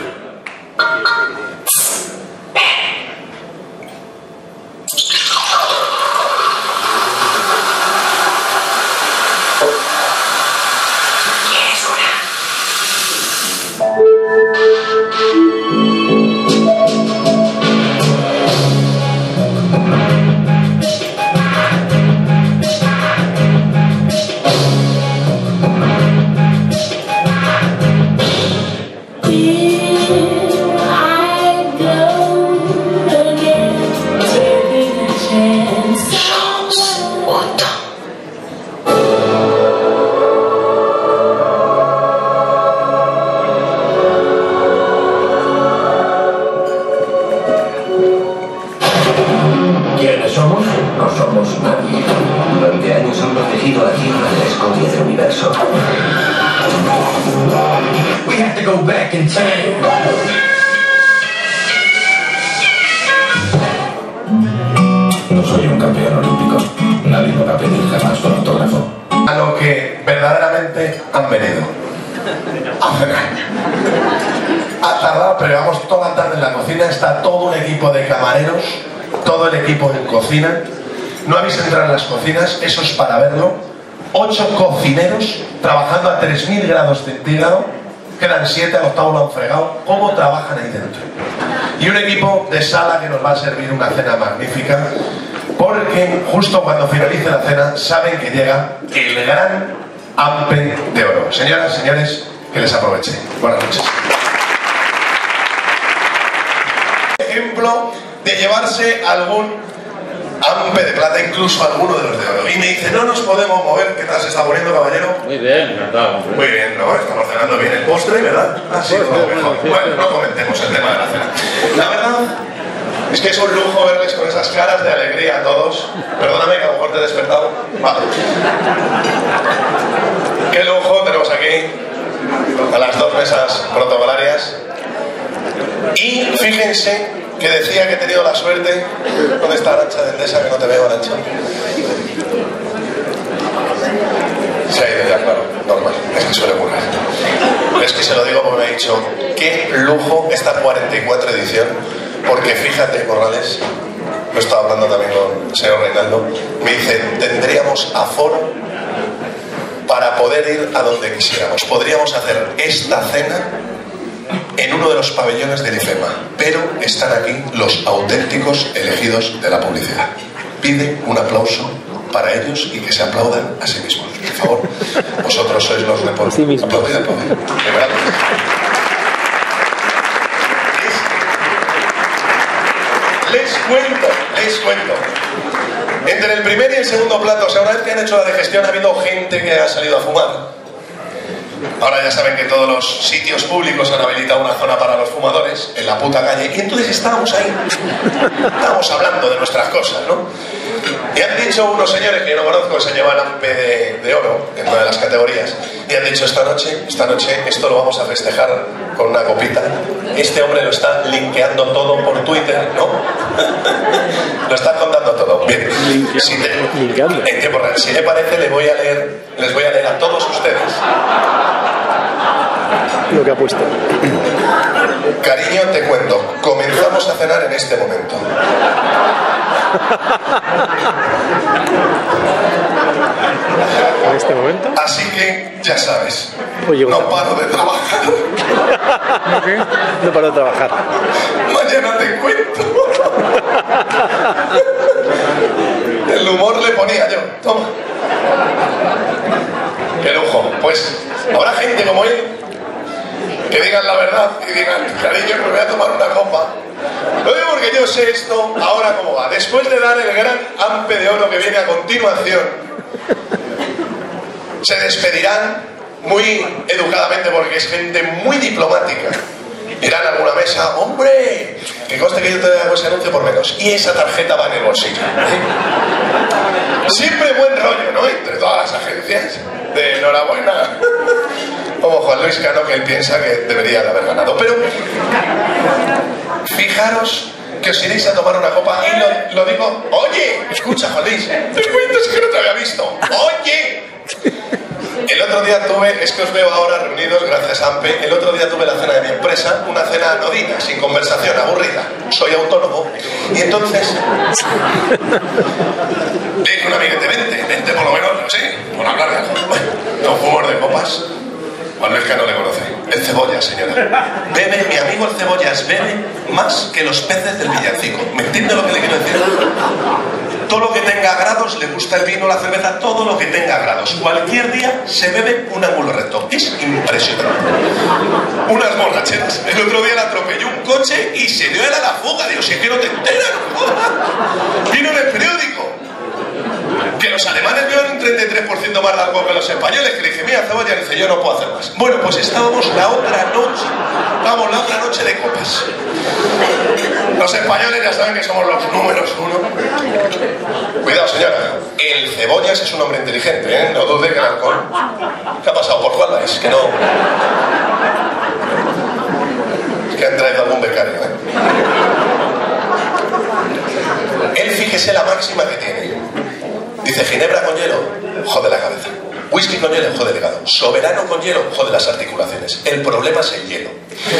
No soy un campeón olímpico. Nadie me va a pedir jamás con autógrafo. A lo que verdaderamente han venido. A cenar. Ha tardado, pero llevamos toda la tarde en la cocina. Está todo un equipo de camareros, todo el equipo en cocina. No habéis entrado en las cocinas, eso es para verlo. Ocho cocineros trabajando a tres mil grados centígrados. Quedan siete, al octavo lo han fregado. ¿Cómo trabajan ahí dentro? Y un equipo de sala que nos va a servir una cena magnífica, porque justo cuando finalice la cena saben que llega el gran Ampe de Oro. Señoras, señores, que les aproveche. Buenas noches. Ejemplo de llevarse algún Ampe de plata, incluso alguno de los de oro. Y me dice, no nos podemos mover. ¿Qué tal se está poniendo, caballero? Muy bien, encantado. Muy bien, ¿no? Estamos cenando bien el postre, ¿verdad? Ha sido lo mejor. Bueno, no comentemos el tema de la cena. La verdad es que es un lujo verles con esas caras de alegría a todos. Perdóname que a lo mejor te he despertado. Vale. Qué lujo tenemos aquí a las dos mesas protocolarias. Y fíjense que decía que he tenido la suerte. ¿Dónde está Arantxa de Endesa? Que no te veo, Arantxa. Se ha ido ya, claro, normal, es que suele ocurrir. Es que se lo digo porque me ha dicho, qué lujo esta cuarenta y cuatro edición, porque fíjate, Corrales, lo estaba hablando también con el señor Reinaldo, me dice, tendríamos aforo para poder ir a donde quisiéramos. Podríamos hacer esta cena en uno de los pabellones del IFEMA, pero están aquí los auténticos elegidos de la publicidad. Pide un aplauso para ellos y que se aplaudan a sí mismos. Por favor, vosotros sois los reporteros. Sí mismo. Aplaudid, aplaudid. Les cuento, les cuento. Entre el primer y el segundo plato, o sea, una vez que han hecho la digestión, ha habido gente que ha salido a fumar. Ahora ya saben que todos los sitios públicos han habilitado una zona para los fumadores, en la puta calle, y entonces estábamos ahí, estábamos hablando de nuestras cosas, ¿no? Y han dicho unos señores que yo no conozco, que se llevan Ampe de, de oro en una de las categorías, y han dicho esta noche, esta noche esto lo vamos a festejar con una copita. Este hombre lo está linkeando todo por Twitter, ¿no? Lo está contando todo. Bien, si, te, en tiempo real, si le parece, le voy a leer, les voy a leer a todos ustedes lo que ha puesto. Cariño, te cuento, comenzamos a cenar en este momento. ¿En este momento? Así que, ya sabes, Oye, no paro de trabajar. ¿No qué? No paro de trabajar. Mañana te cuento. El humor le ponía yo. Toma. Qué lujo. Pues habrá gente como él que digan la verdad y digan, cariño, me voy a tomar una copa. Lo digo porque yo sé esto ahora cómo va. Después de dar el gran Ampe de Oro que viene a continuación, se despedirán muy educadamente porque es gente muy diplomática. Irán a alguna mesa, hombre, que conste que yo te hago ese anuncio por menos. Y esa tarjeta va en el bolsillo. ¿Eh? Siempre buen rollo, ¿no? Entre todas las agencias. De enhorabuena. Como Juan Luis Cano, que él piensa que debería de haber ganado. Pero fijaros que que os iréis a tomar una copa y lo, lo digo, oye, escucha, Jolís, te cuento, es que no te había visto, oye. El otro día tuve, es que os veo ahora reunidos, gracias a AMPE, el otro día tuve la cena de mi empresa, una cena anodina, sin conversación, aburrida. Soy autónomo, y entonces le dije a un amiguete, vente, vente por lo menos, no sé, por hablar de algo. Bueno, nos fuimos de copas. Manuel que no le conoce. El Cebollas, señora. Bebe, mi amigo el Cebollas bebe más que los peces del villancico. ¿Me entiende lo que le quiero decir? Todo lo que tenga grados, le gusta el vino, la cerveza, todo lo que tenga grados. Cualquier día se bebe un ángulo recto. Es impresionante. Unas borracheras. El otro día le atropelló un coche y se dio él a la fuga. Digo, si es que no te enteras. Vino en el periódico. Que los alemanes beben un treinta y tres por ciento más de alcohol que los españoles, que le dije, mira, Cebolla, le dice, yo no puedo hacer más. Bueno, pues estábamos la otra noche, vamos, la otra noche de copas. Los españoles ya saben que somos los números uno. Cuidado, señora, el Cebollas es un hombre inteligente, ¿eh? No dude que el alcohol... ¿Qué ha pasado? ¿Por cuál vais? Que no... Es que han traído algún becario, ¿eh? Él, fíjese la máxima que tiene. Dice, ginebra con hielo, jode la cabeza. Whisky con hielo, jode el hígado. Soberano con hielo, jode las articulaciones. El problema es el hielo.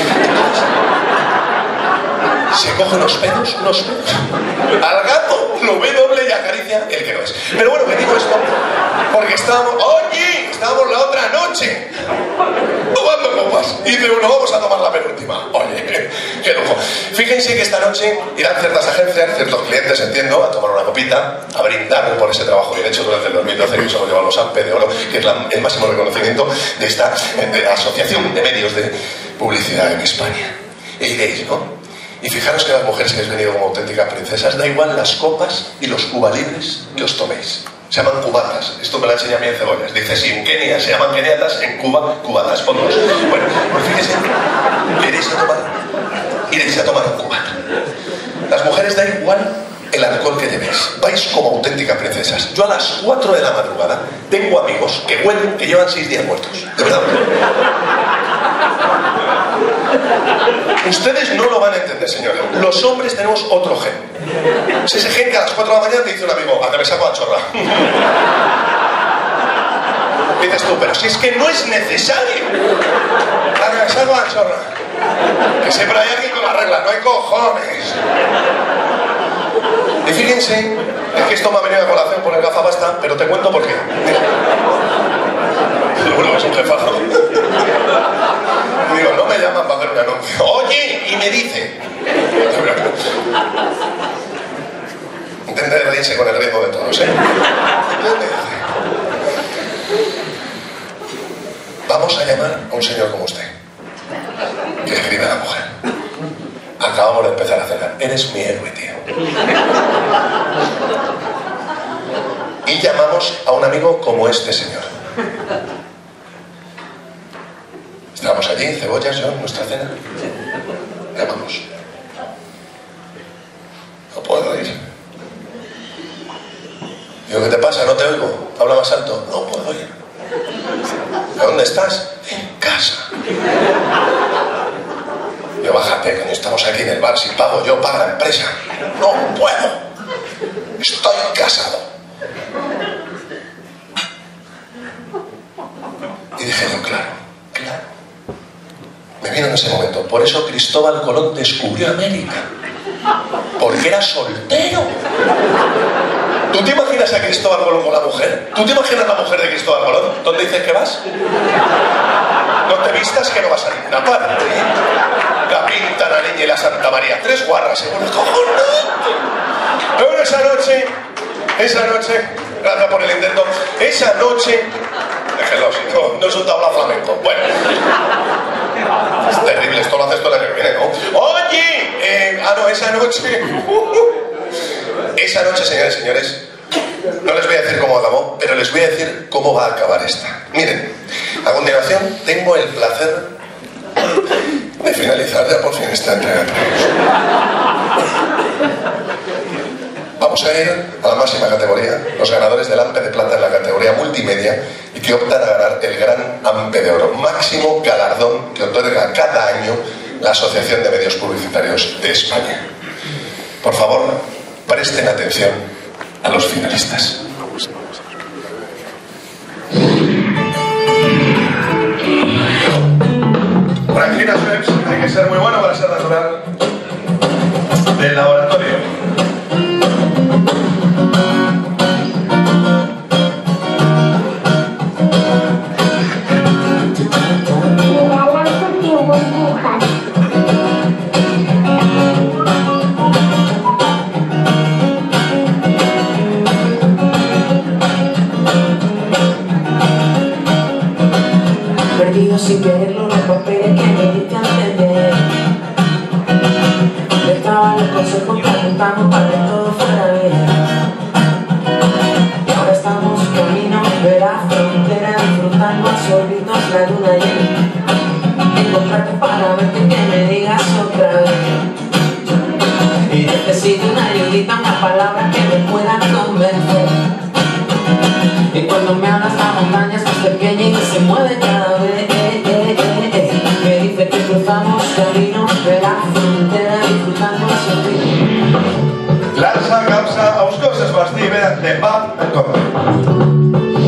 Se coge unos pedos, unos pedos. Al gato lo ve doble y acaricia el que no es. Pero bueno, que digo esto porque estábamos... ¡Oye! Estábamos la otra noche tomando copas. Y dice uno, vamos a tomar la penúltima. Oye, qué lujo. Fíjense que esta noche irán ciertas agencias, ciertos clientes, entiendo, a tomar una copita, a brindar por ese trabajo bien hecho durante el dos mil doce, que hemos llevado los AMPE de Oro, que es la, el máximo reconocimiento de esta de asociación de medios de publicidad en España. Y diréis, ¿no? Y fijaros que las mujeres que habéis venido como auténticas princesas, da igual las copas y los cubalibres que os toméis. Se llaman cubatas. Esto me lo enseña a mí en Cebollas. Dice, si en Kenia se llaman keniatas, en Cuba, cubatas. Pontos. Bueno, pues fíjense, iréis a tomar, iréis a tomar un cubata. Las mujeres da igual el alcohol que llevéis. Vais como auténticas princesas. Yo a las cuatro de la madrugada tengo amigos que huelen que llevan seis días muertos. De verdad. Ustedes no lo van a entender, señores. Los hombres tenemos otro gen. Es ese gen que a las cuatro de la mañana te dice un amigo, a que me saco a chorra. Dices tú, pero si es que no es necesario. A que me saco a chorra. Que siempre hay alguien con la regla, no hay cojones. Y fíjense, es que esto me ha venido a colación por el gafapasta, pero te cuento por qué. Bueno, es un jefazo. Digo, no me llaman para hacer un anuncio. Oye, y me dice. Intenta reírse con el riesgo de todos, ¿eh? Entonces me dice, vamos a llamar a un señor como usted. Que escribe a la mujer. Acabamos de empezar a cenar. Eres mi héroe, tío. Y llamamos a un amigo como este señor. Estábamos allí, Cebollas, yo, en nuestra cena. Llamamos. No puedo ir. Digo, ¿qué te pasa? No te oigo. Habla más alto. No puedo ir. ¿De dónde estás? En casa. Yo, bájate, coño, estamos aquí en el bar. Si pago yo, paga la empresa. No puedo. Estoy casado. Y dije yo, claro, claro. Me vino en ese momento. Por eso Cristóbal Colón descubrió América. Porque era soltero. ¿Tú te imaginas a Cristóbal Colón con la mujer? ¿Tú te imaginas a la mujer de Cristóbal Colón? ¿Dónde dices que vas? No te vistas que no vas a ninguna parte. La Pinta, la Niña y la Santa María. Tres guarras, seguro. ¡Cojonante! Pero esa noche, esa noche, gracias por el intento, esa noche... Déjenlo, si no, no es un tabla flamenco. Bueno. Es terrible, esto lo haces todo el año que viene, ¿no? Oye, eh, ah, no, esa noche... Esa noche, señores y señores, no les voy a decir cómo acabó, pero les voy a decir cómo va a acabar esta. Miren, a continuación tengo el placer de finalizar ya por fin esta entrega de premios. Vamos a ir a la máxima categoría, los ganadores del AMPE de Plata en la categoría multimedia y que optan a ganar el gran AMPE de Oro, máximo galardón que otorga cada año la Asociación de Medios Publicitarios de España. Por favor, presten atención a los finalistas. Franklin Schweppes, hay que ser muy bueno para ser natural del laboratorio. Perdido sin quererlo, los papeles que me diste antes de él. Le estaba los consejos, preguntamos para que todo fuera bien. Y ahora estamos camino de la frontera, disfrutando a sorbitos la luna llena. Encontrarte para verte, que me digas otra vez. Y necesito una ayudita, una palabra que me pueda convencer. Y cuando me hablas la montaña es más pequeña y que se mueve cada vez. eh, eh, eh, eh. Me dice que cruzamos caminos de la frontera disfrutando a sorrir. Larsa, causa, aus coses vas dir, bé, de pa, en compte.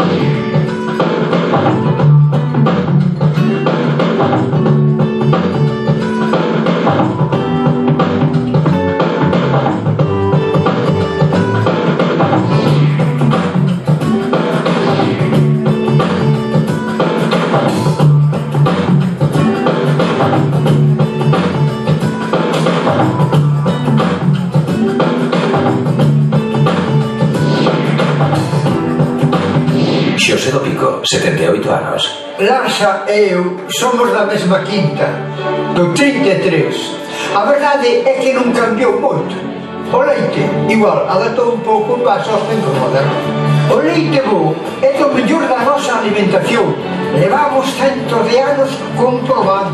Xosé do Pico, setenta e oito anos. Larsa e eu somos da mesma quinta, do trinta e tres. A verdade é que non cambiou moito. O leite, igual, adaptou un pouco máis aos tempos modernos. O leite bo é do mellor da nosa alimentación. Levamos centos de anos comprobando.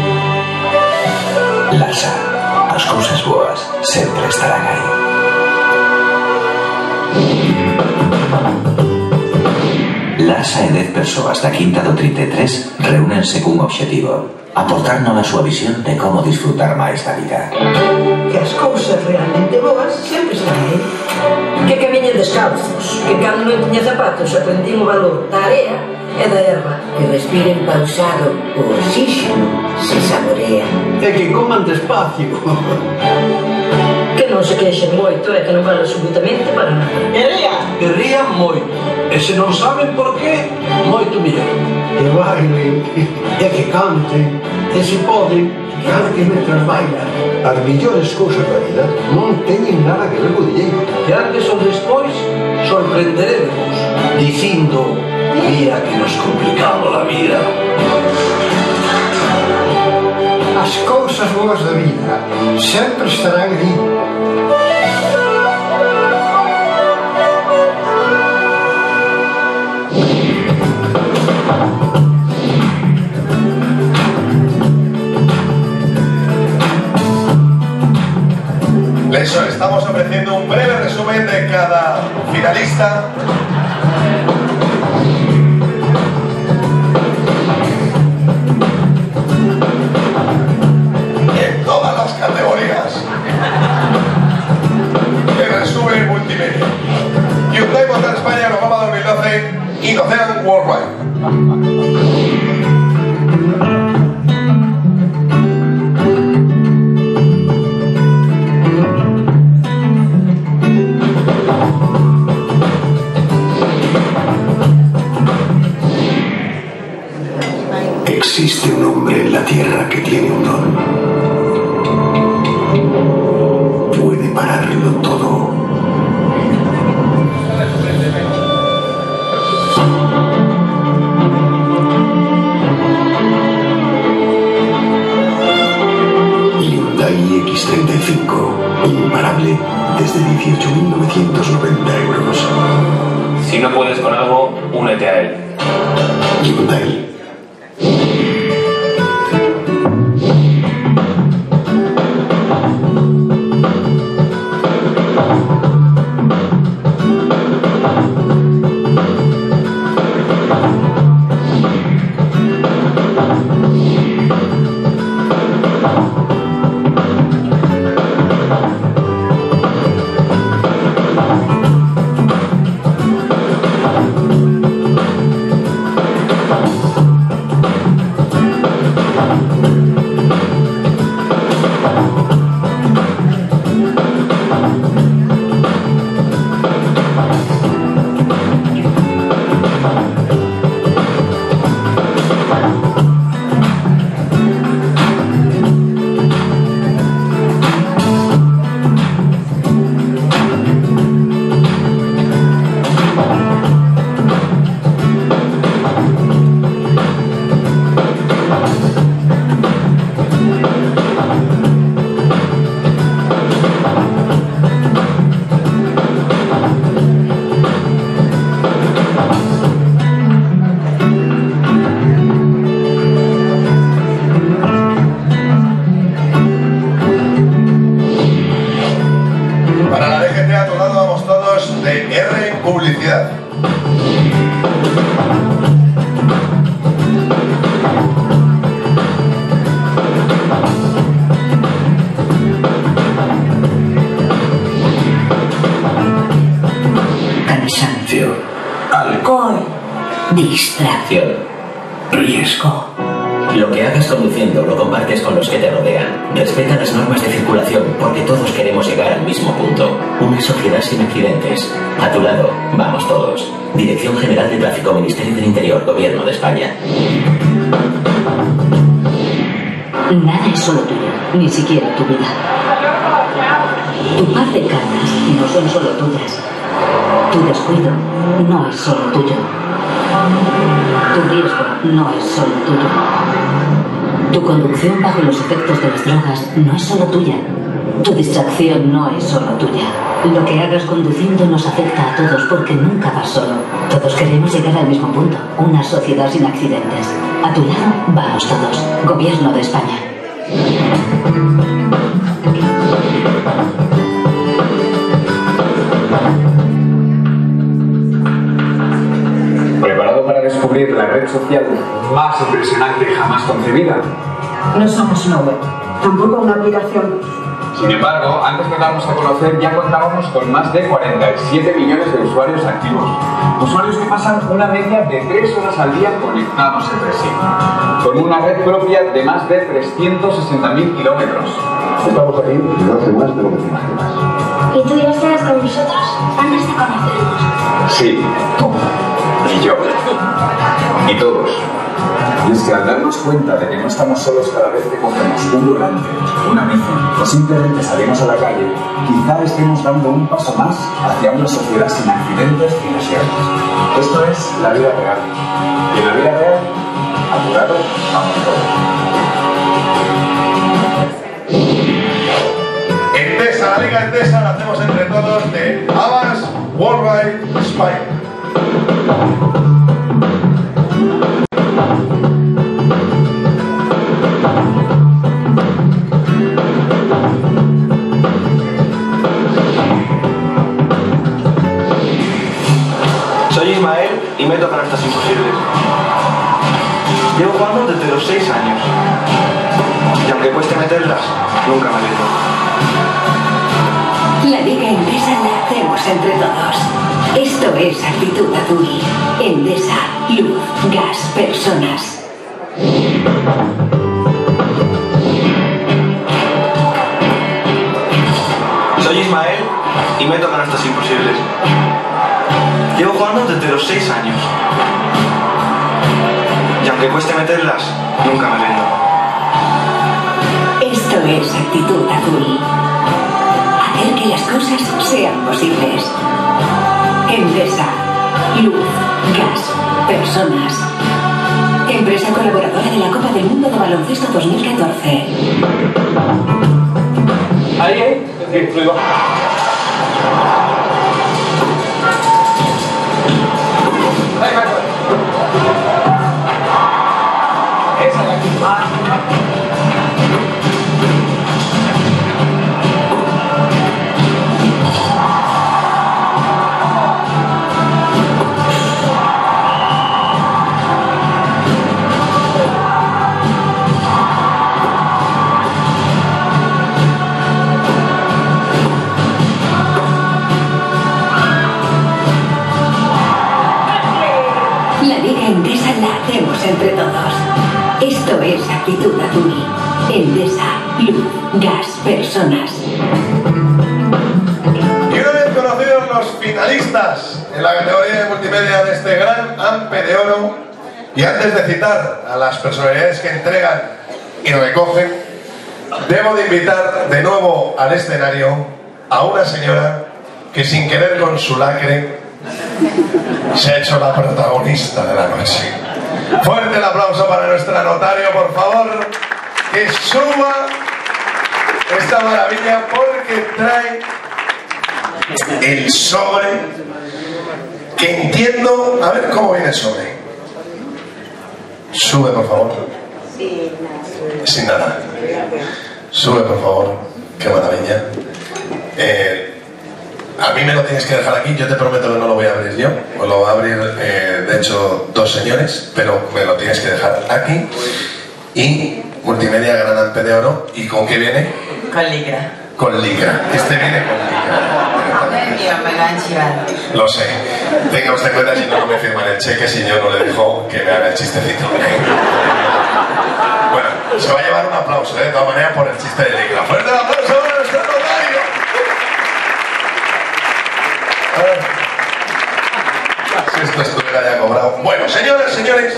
Larsa, as cousas boas sempre estarán aí. Larsa e dez persoas da quinta do trinta e tres reúnense cun obxectivo: aportarnos a súa visión de como disfrutar máis da vida. Que as cousas realmente boas sempre están aí. Que camiñen descalzos, que cando non tiña zapatos aprendín o valor da area e da erva. Que respiren pausado, o oxígeno se saborea. E que coman despacio. Que non se queixen moito e que non vale absolutamente para nada. E rían, que rían moito. E se non saben por qué, moito mellor. Que bailen, e que canten, e se poden, canten mentras bailan. As millores cousas da vida non teñen nada que ver co dinheiro. Que antes ou despois sorprenderemos dicindo: mira que nos complicamos a vida. As cousas boas da vida sempre estarán aí. Les estamos ofreciendo un breve resumen de cada finalista. En todas las categorías. El resumen multimedia. Hyundai Motor España, Eurogama dos mil doce y Ocean Worldwide. Existe un hombre en la tierra que tiene un don. Puede pararlo todo. Hyundai X treinta y cinco, imparable desde dieciocho mil novecientos noventa euros. Si no puedes con algo, únete a él. Hyundai. Cansancio. Alcohol. Distracción. Riesgo. Lo que hagas conduciendo lo compartes con los que te rodean. Respeta las normas de circulación porque todos queremos llegar al mismo punto. Una sociedad sin accidentes. A tu lado, vamos todos. Dirección General de Tráfico, Ministerio del Interior, Gobierno de España. Nada es solo tuyo, ni siquiera tu vida. Tu par de canas no son solo tuyas. Tu descuido no es solo tuyo. Tu riesgo no es solo tuyo. Tu conducción bajo los efectos de las drogas no es solo tuya. Tu distracción no es solo tuya. Lo que hagas conduciendo nos afecta a todos porque nunca vas solo. Todos queremos llegar al mismo punto, una sociedad sin accidentes. A tu lado, vamos todos. Gobierno de España. ¿Preparado para descubrir la red social más impresionante jamás concebida? No somos una web, tampoco una aplicación. Sin embargo, antes de darnos a conocer ya contábamos con más de cuarenta y siete millones de usuarios activos. Usuarios que pasan una media de tres horas al día conectados entre sí. Con una red propia de más de trescientos sesenta mil kilómetros. Estamos aquí desde hace más de lo que te imaginas. ¿Y tú ya estabas con nosotros antes de conocernos? Sí, tú. Y yo. Y todos. Y es que al darnos cuenta de que no estamos solos cada vez que cogemos un volante, una bici o simplemente salimos a la calle, quizá estemos dando un paso más hacia una sociedad sin accidentes y lesiones. Esto es la vida real. Y en la vida real, apurado, vamos todos. Endesa, la Liga Endesa la hacemos entre todos de Avas Worldwide Spain. Soy Ismael y me tocan estas imposibles. Llevo jugando desde los seis años. Y aunque cueste meterlas, nunca me rindo. La Liga Endesa la hacemos entre todos. Esto es Actitud Azul. Endesa, luz, gas, personas. Soy Ismael y me tocan estas imposibles. Llevo jugando desde los seis años. Y aunque cueste meterlas, nunca me rindo. Esto es Actitud Azul. Hacer que las cosas sean posibles. Endesa, luz, gas, personas. Empresa colaboradora de la Copa del Mundo de Baloncesto dos mil catorce. Ahí, ahí. Sí, fluido. Esa es la que más. Endesa la hacemos entre todos. Esto es Actitud Azul. Endesa, luz, gas, personas. Y una vez conocidos los finalistas en la categoría de multimedia de este gran Ampe de Oro, y antes de citar a las personalidades que entregan y recogen, debo de invitar de nuevo al escenario a una señora que sin querer con su lacre se ha hecho la protagonista de la noche. Fuerte el aplauso para nuestra notario, por favor, que suba esta maravilla porque trae el sobre que entiendo. A ver cómo viene el sobre. Sube, por favor. Sin nada. Sube, por favor. Qué maravilla. Eh, a mí me lo tienes que dejar aquí, yo te prometo que no lo voy a abrir yo, pues lo va a abrir, eh, de hecho, dos señores, pero me lo tienes que dejar aquí. Y multimedia Gran Ampe de Oro, ¿y con qué viene? Con licra. Con licra, este viene con licra. Yo me lo han chivado. Lo sé, tenga usted cuenta si no, no me firman el cheque, si yo no le dejo que me haga el chistecito. Bueno, se va a llevar un aplauso, ¿eh? De todas maneras, por el chiste de licra. ¡Fuerte el aplauso para nuestro notario! Si esto estuviera ya cobrado. Bueno, señoras, señores,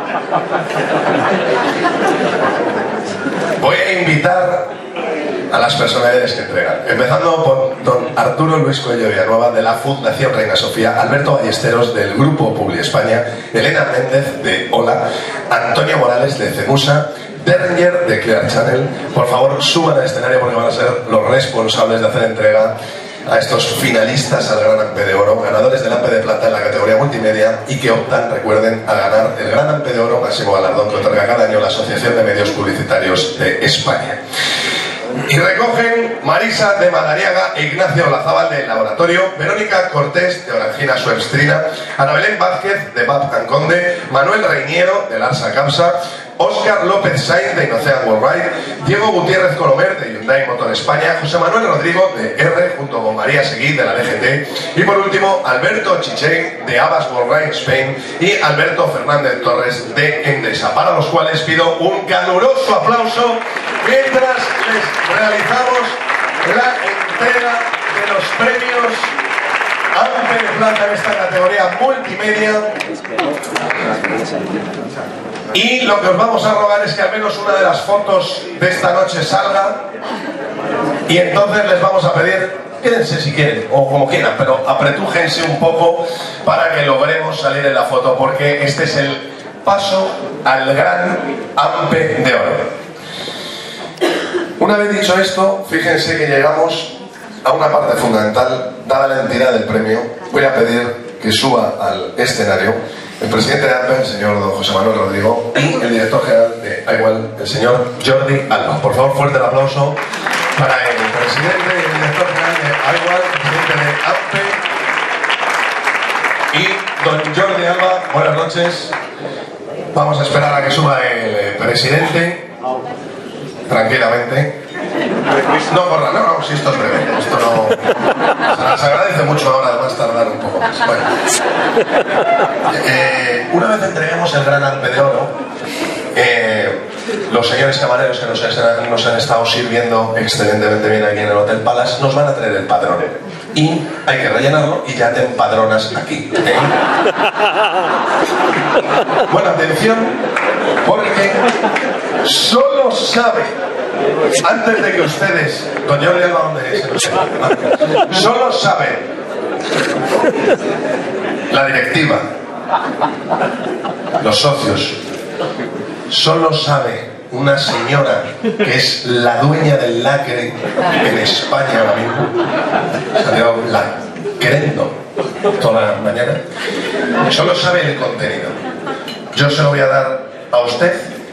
voy a invitar a las personalidades que entregan, empezando por don Arturo Luis Coello Villanueva de la Fundación Reina Sofía, Alberto Ballesteros del Grupo Publi España, Elena Méndez de Hola, Antonio Morales de Cemusa, Derringer de Clear Channel. Por favor, suban al escenario porque van a ser los responsables de hacer entrega a estos finalistas al Gran Ampe de Oro, ganadores del Ampe de Plata en la categoría multimedia y que optan, recuerden, a ganar el Gran Ampe de Oro, máximo galardón que otorga cada año la Asociación de Medios Publicitarios de España. Y recogen Marisa de Madariaga e Ignacio Olazábal del Laboratorio, Verónica Cortés de Orangina Suebstrina, Ana Belén Vázquez de Bab and Conde, Manuel Reiniero de Larsa Capsa, Óscar López Sainz de Inocean Worldwide, Diego Gutiérrez Colomer de Hyundai Motor España, José Manuel Rodrigo de R junto con María Seguí de la D G T y por último Alberto Chichén de Abbas Worldwide Spain y Alberto Fernández Torres de Endesa, para los cuales pido un caluroso aplauso mientras les realizamos la entrega de los premios Ampe de Plata en esta categoría multimedia. Y lo que os vamos a rogar es que al menos una de las fotos de esta noche salga y entonces les vamos a pedir, quédense si quieren o como quieran, pero apretújense un poco para que logremos salir en la foto, porque este es el paso al Gran Ampe de Oro. Una vez dicho esto, fíjense que llegamos a una parte fundamental. Dada la entidad del premio, voy a pedir que suba al escenario el presidente de Ampe, el señor don José Manuel Rodrigo, y el director general de Igual, el señor Jordi Alba. Por favor, fuerte el aplauso para el presidente y el director general de Igual, presidente de Ampe, y don Jordi Alba. Buenas noches. Vamos a esperar a que suba el presidente tranquilamente. No corra, no, no, si esto es breve, esto no... Se agradece mucho ahora, además, tardar un poco más. Bueno, eh, una vez entreguemos el Gran Ampe de Oro, eh, los señores camareros que nos, nos han estado sirviendo excelentemente bien aquí en el Hotel Palace nos van a traer el padrón. Y hay que rellenarlo y ya te empadronas aquí, ¿eh? Bueno, atención, porque solo sabe, antes de que ustedes, don Jordi Alba, ¿dónde es? No sé, ¿no? Solo sabe la directiva, los socios, solo sabe una señora que es la dueña del lacre en España ahora mismo, salió la querendo toda la mañana, solo sabe el contenido. Yo se lo voy a dar a usted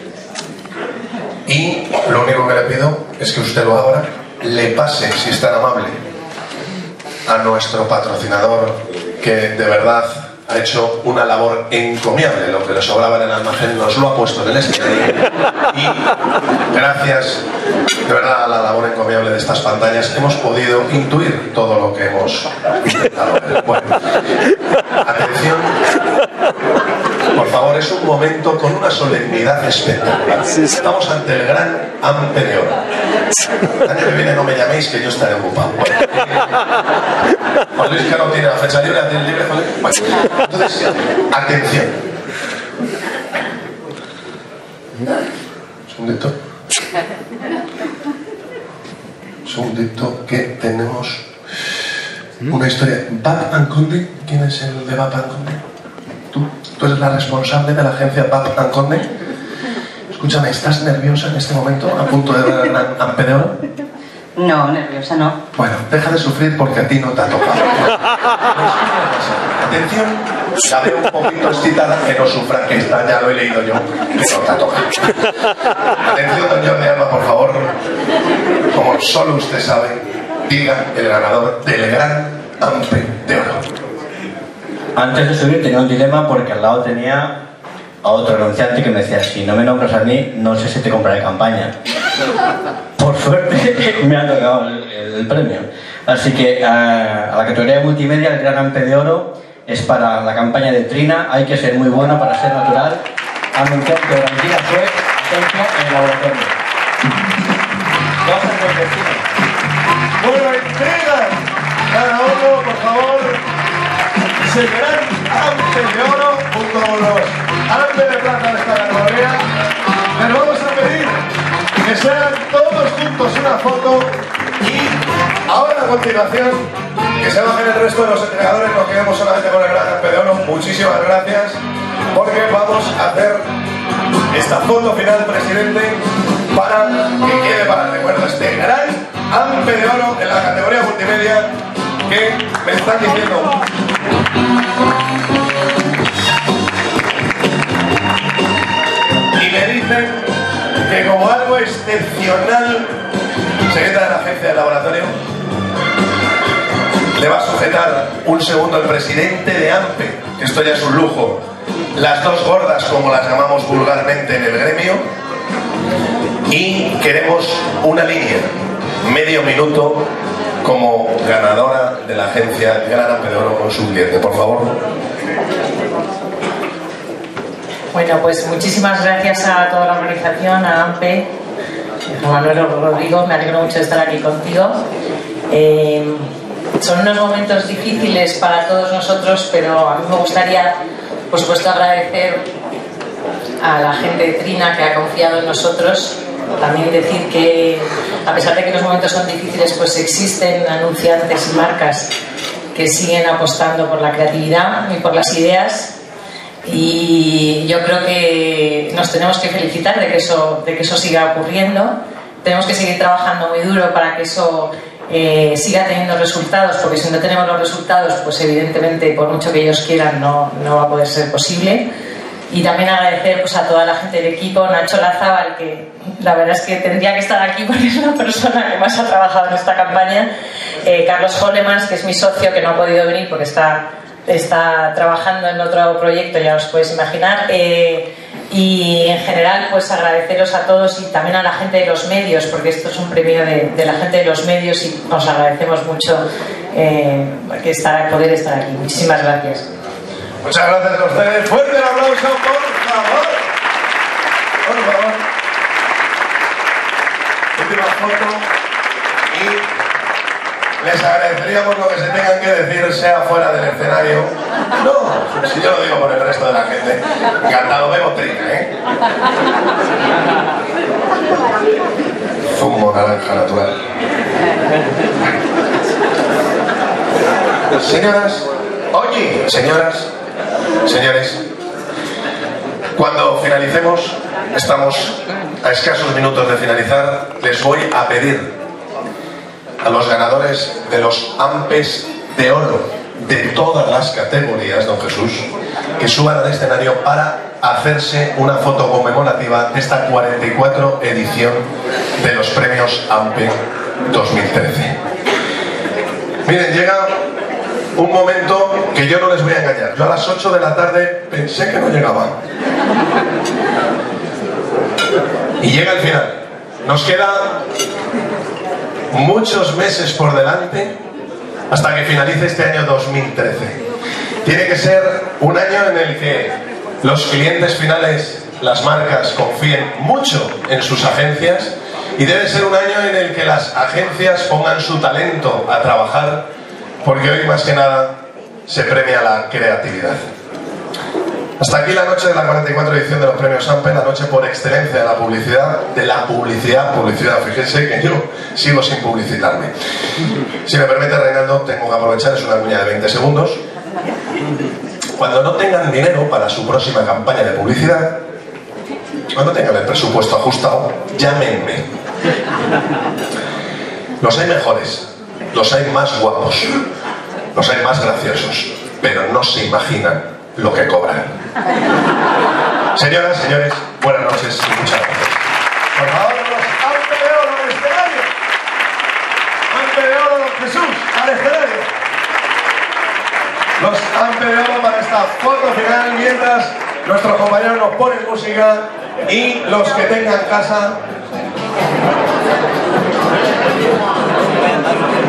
y lo único que le pido es que usted lo abra, le pase, si es tan amable, a nuestro patrocinador que de verdad ha hecho una labor encomiable. Lo que le sobraba en el almacén nos lo ha puesto en el escenario y gracias de verdad a la labor encomiable de estas pantallas hemos podido intuir todo lo que hemos intentado ver. Bueno, atención, por favor, es un momento con una solemnidad espectacular. Estamos ante el Gran Ampe de Oro. El año que viene no me llaméis que yo estaré ocupado. Bueno, Juan Luis que no tiene la fecha libre, tiene libre, Juan Luis. Bueno, entonces, atención. Un segundito. Un segundito que tenemos una historia. Bab and Conde, ¿quién es el de Bab and Conde? ¿Tú? ¿Tú eres la responsable de la agencia Bab and Conde? Escúchame, ¿estás nerviosa en este momento a punto de ver el Gran Ampe de Oro? No, nerviosa no. Bueno, deja de sufrir porque a ti no te ha tocado. Atención, la veo un poquito excitada, que no sufra, que esta ya lo he leído yo, que no te ha tocado. Atención, don Jordi Alba, por favor, como solo usted sabe, diga el ganador del Gran Ampe de Oro. Antes de subir tenía un dilema porque al lado tenía a otro renunciante que me decía: si no me nombras a mí, no sé si te compraré campaña. Por suerte me ha tocado el, el premio. Así que a, a la categoría de multimedia, el Gran Ampe de Oro es para la campaña de Trina. Hay que ser muy bueno para ser natural. Anunciante de garantía fue agencia en el laboratorio. Cosas del vecino. Bueno, entrega cada uno, por favor, ese gran Ampe de Oro junto con los Ampe de Plata de esta categoría. Pero vamos a pedir que sean todos juntos una foto y ahora a continuación que se bajen el resto de los entregadores. Nos quedamos solamente con el gran Ampe de Oro. Muchísimas gracias, porque vamos a hacer esta foto final, presidente, para que quede para el recuerdo este gran Ampe de Oro en la categoría multimedia que me están diciendo. Y me dicen que como algo excepcional, secretaria de la agencia del laboratorio, le va a sujetar un segundo al presidente de Ampe, que esto ya es un lujo, las dos gordas, como las llamamos vulgarmente en el gremio, y queremos una línea, medio minuto, como ganadora de la agencia Gran Ampe de Oro con su cliente, por favor. Bueno, pues muchísimas gracias a toda la organización, a Ampe, a Manuel Rodrigo, me alegro mucho de estar aquí contigo. Eh, son unos momentos difíciles para todos nosotros, pero a mí me gustaría, por supuesto, agradecer a la gente de Trina que ha confiado en nosotros. También decir que, a pesar de que los momentos son difíciles, pues existen anunciantes y marcas que siguen apostando por la creatividad y por las ideas, y yo creo que nos tenemos que felicitar de que eso, de que eso siga ocurriendo. Tenemos que seguir trabajando muy duro para que eso eh, siga teniendo resultados, porque si no tenemos los resultados, pues evidentemente, por mucho que ellos quieran, no, no va a poder ser posible. Y también agradecer pues, a toda la gente del equipo, Nacho Lazábal, que la verdad es que tendría que estar aquí porque es la persona que más ha trabajado en esta campaña, eh, Carlos Holemans, que es mi socio, que no ha podido venir porque está, está trabajando en otro proyecto, ya os podéis imaginar, eh, y en general pues agradeceros a todos y también a la gente de los medios, porque esto es un premio de, de la gente de los medios y os agradecemos mucho eh, que estar, poder estar aquí. Muchísimas gracias. Muchas gracias a ustedes. Fuerte el aplauso, por favor. Por favor. Última foto. Y les agradeceríamos lo que se tengan que decir, sea fuera del escenario. No, si yo lo digo por el resto de la gente. Encantado, bebo Trina, ¿eh? Zumo naranja natural. Señoras, oye, señoras, señores, cuando finalicemos, estamos a escasos minutos de finalizar, les voy a pedir a los ganadores de los Ampes de Oro de todas las categorías, don Jesús, que suban al escenario para hacerse una foto conmemorativa de esta cuarenta y cuatro edición de los premios Ampe dos mil trece. Miren, llega un momento que yo no les voy a engañar. Yo a las ocho de la tarde pensé que no llegaba. Y llega el final. Nos queda muchos meses por delante hasta que finalice este año dos mil trece. Tiene que ser un año en el que los clientes finales, las marcas, confíen mucho en sus agencias, y debe ser un año en el que las agencias pongan su talento a trabajar, porque hoy más que nada se premia la creatividad. Hasta aquí la noche de la cuarenta y cuatro edición de los premios Ampe, la noche por excelencia de la publicidad, de la publicidad, publicidad, fíjense que yo sigo sin publicitarme. Si me permite, Reinaldo, tengo que aprovechar, es una cuña de veinte segundos. Cuando no tengan dinero para su próxima campaña de publicidad, cuando tengan el presupuesto ajustado, llámenme. Los hay mejores, los hay más guapos, los hay más graciosos, pero no se imaginan lo que cobran. Señoras, señores, buenas noches y muchas gracias. Por favor, los Ampe de Oro al escenario. Ampe de Oro, don Jesús, al escenario. los Ampe de oro para esta foto final, mientras nuestros compañeros nos ponen música y los que tengan casa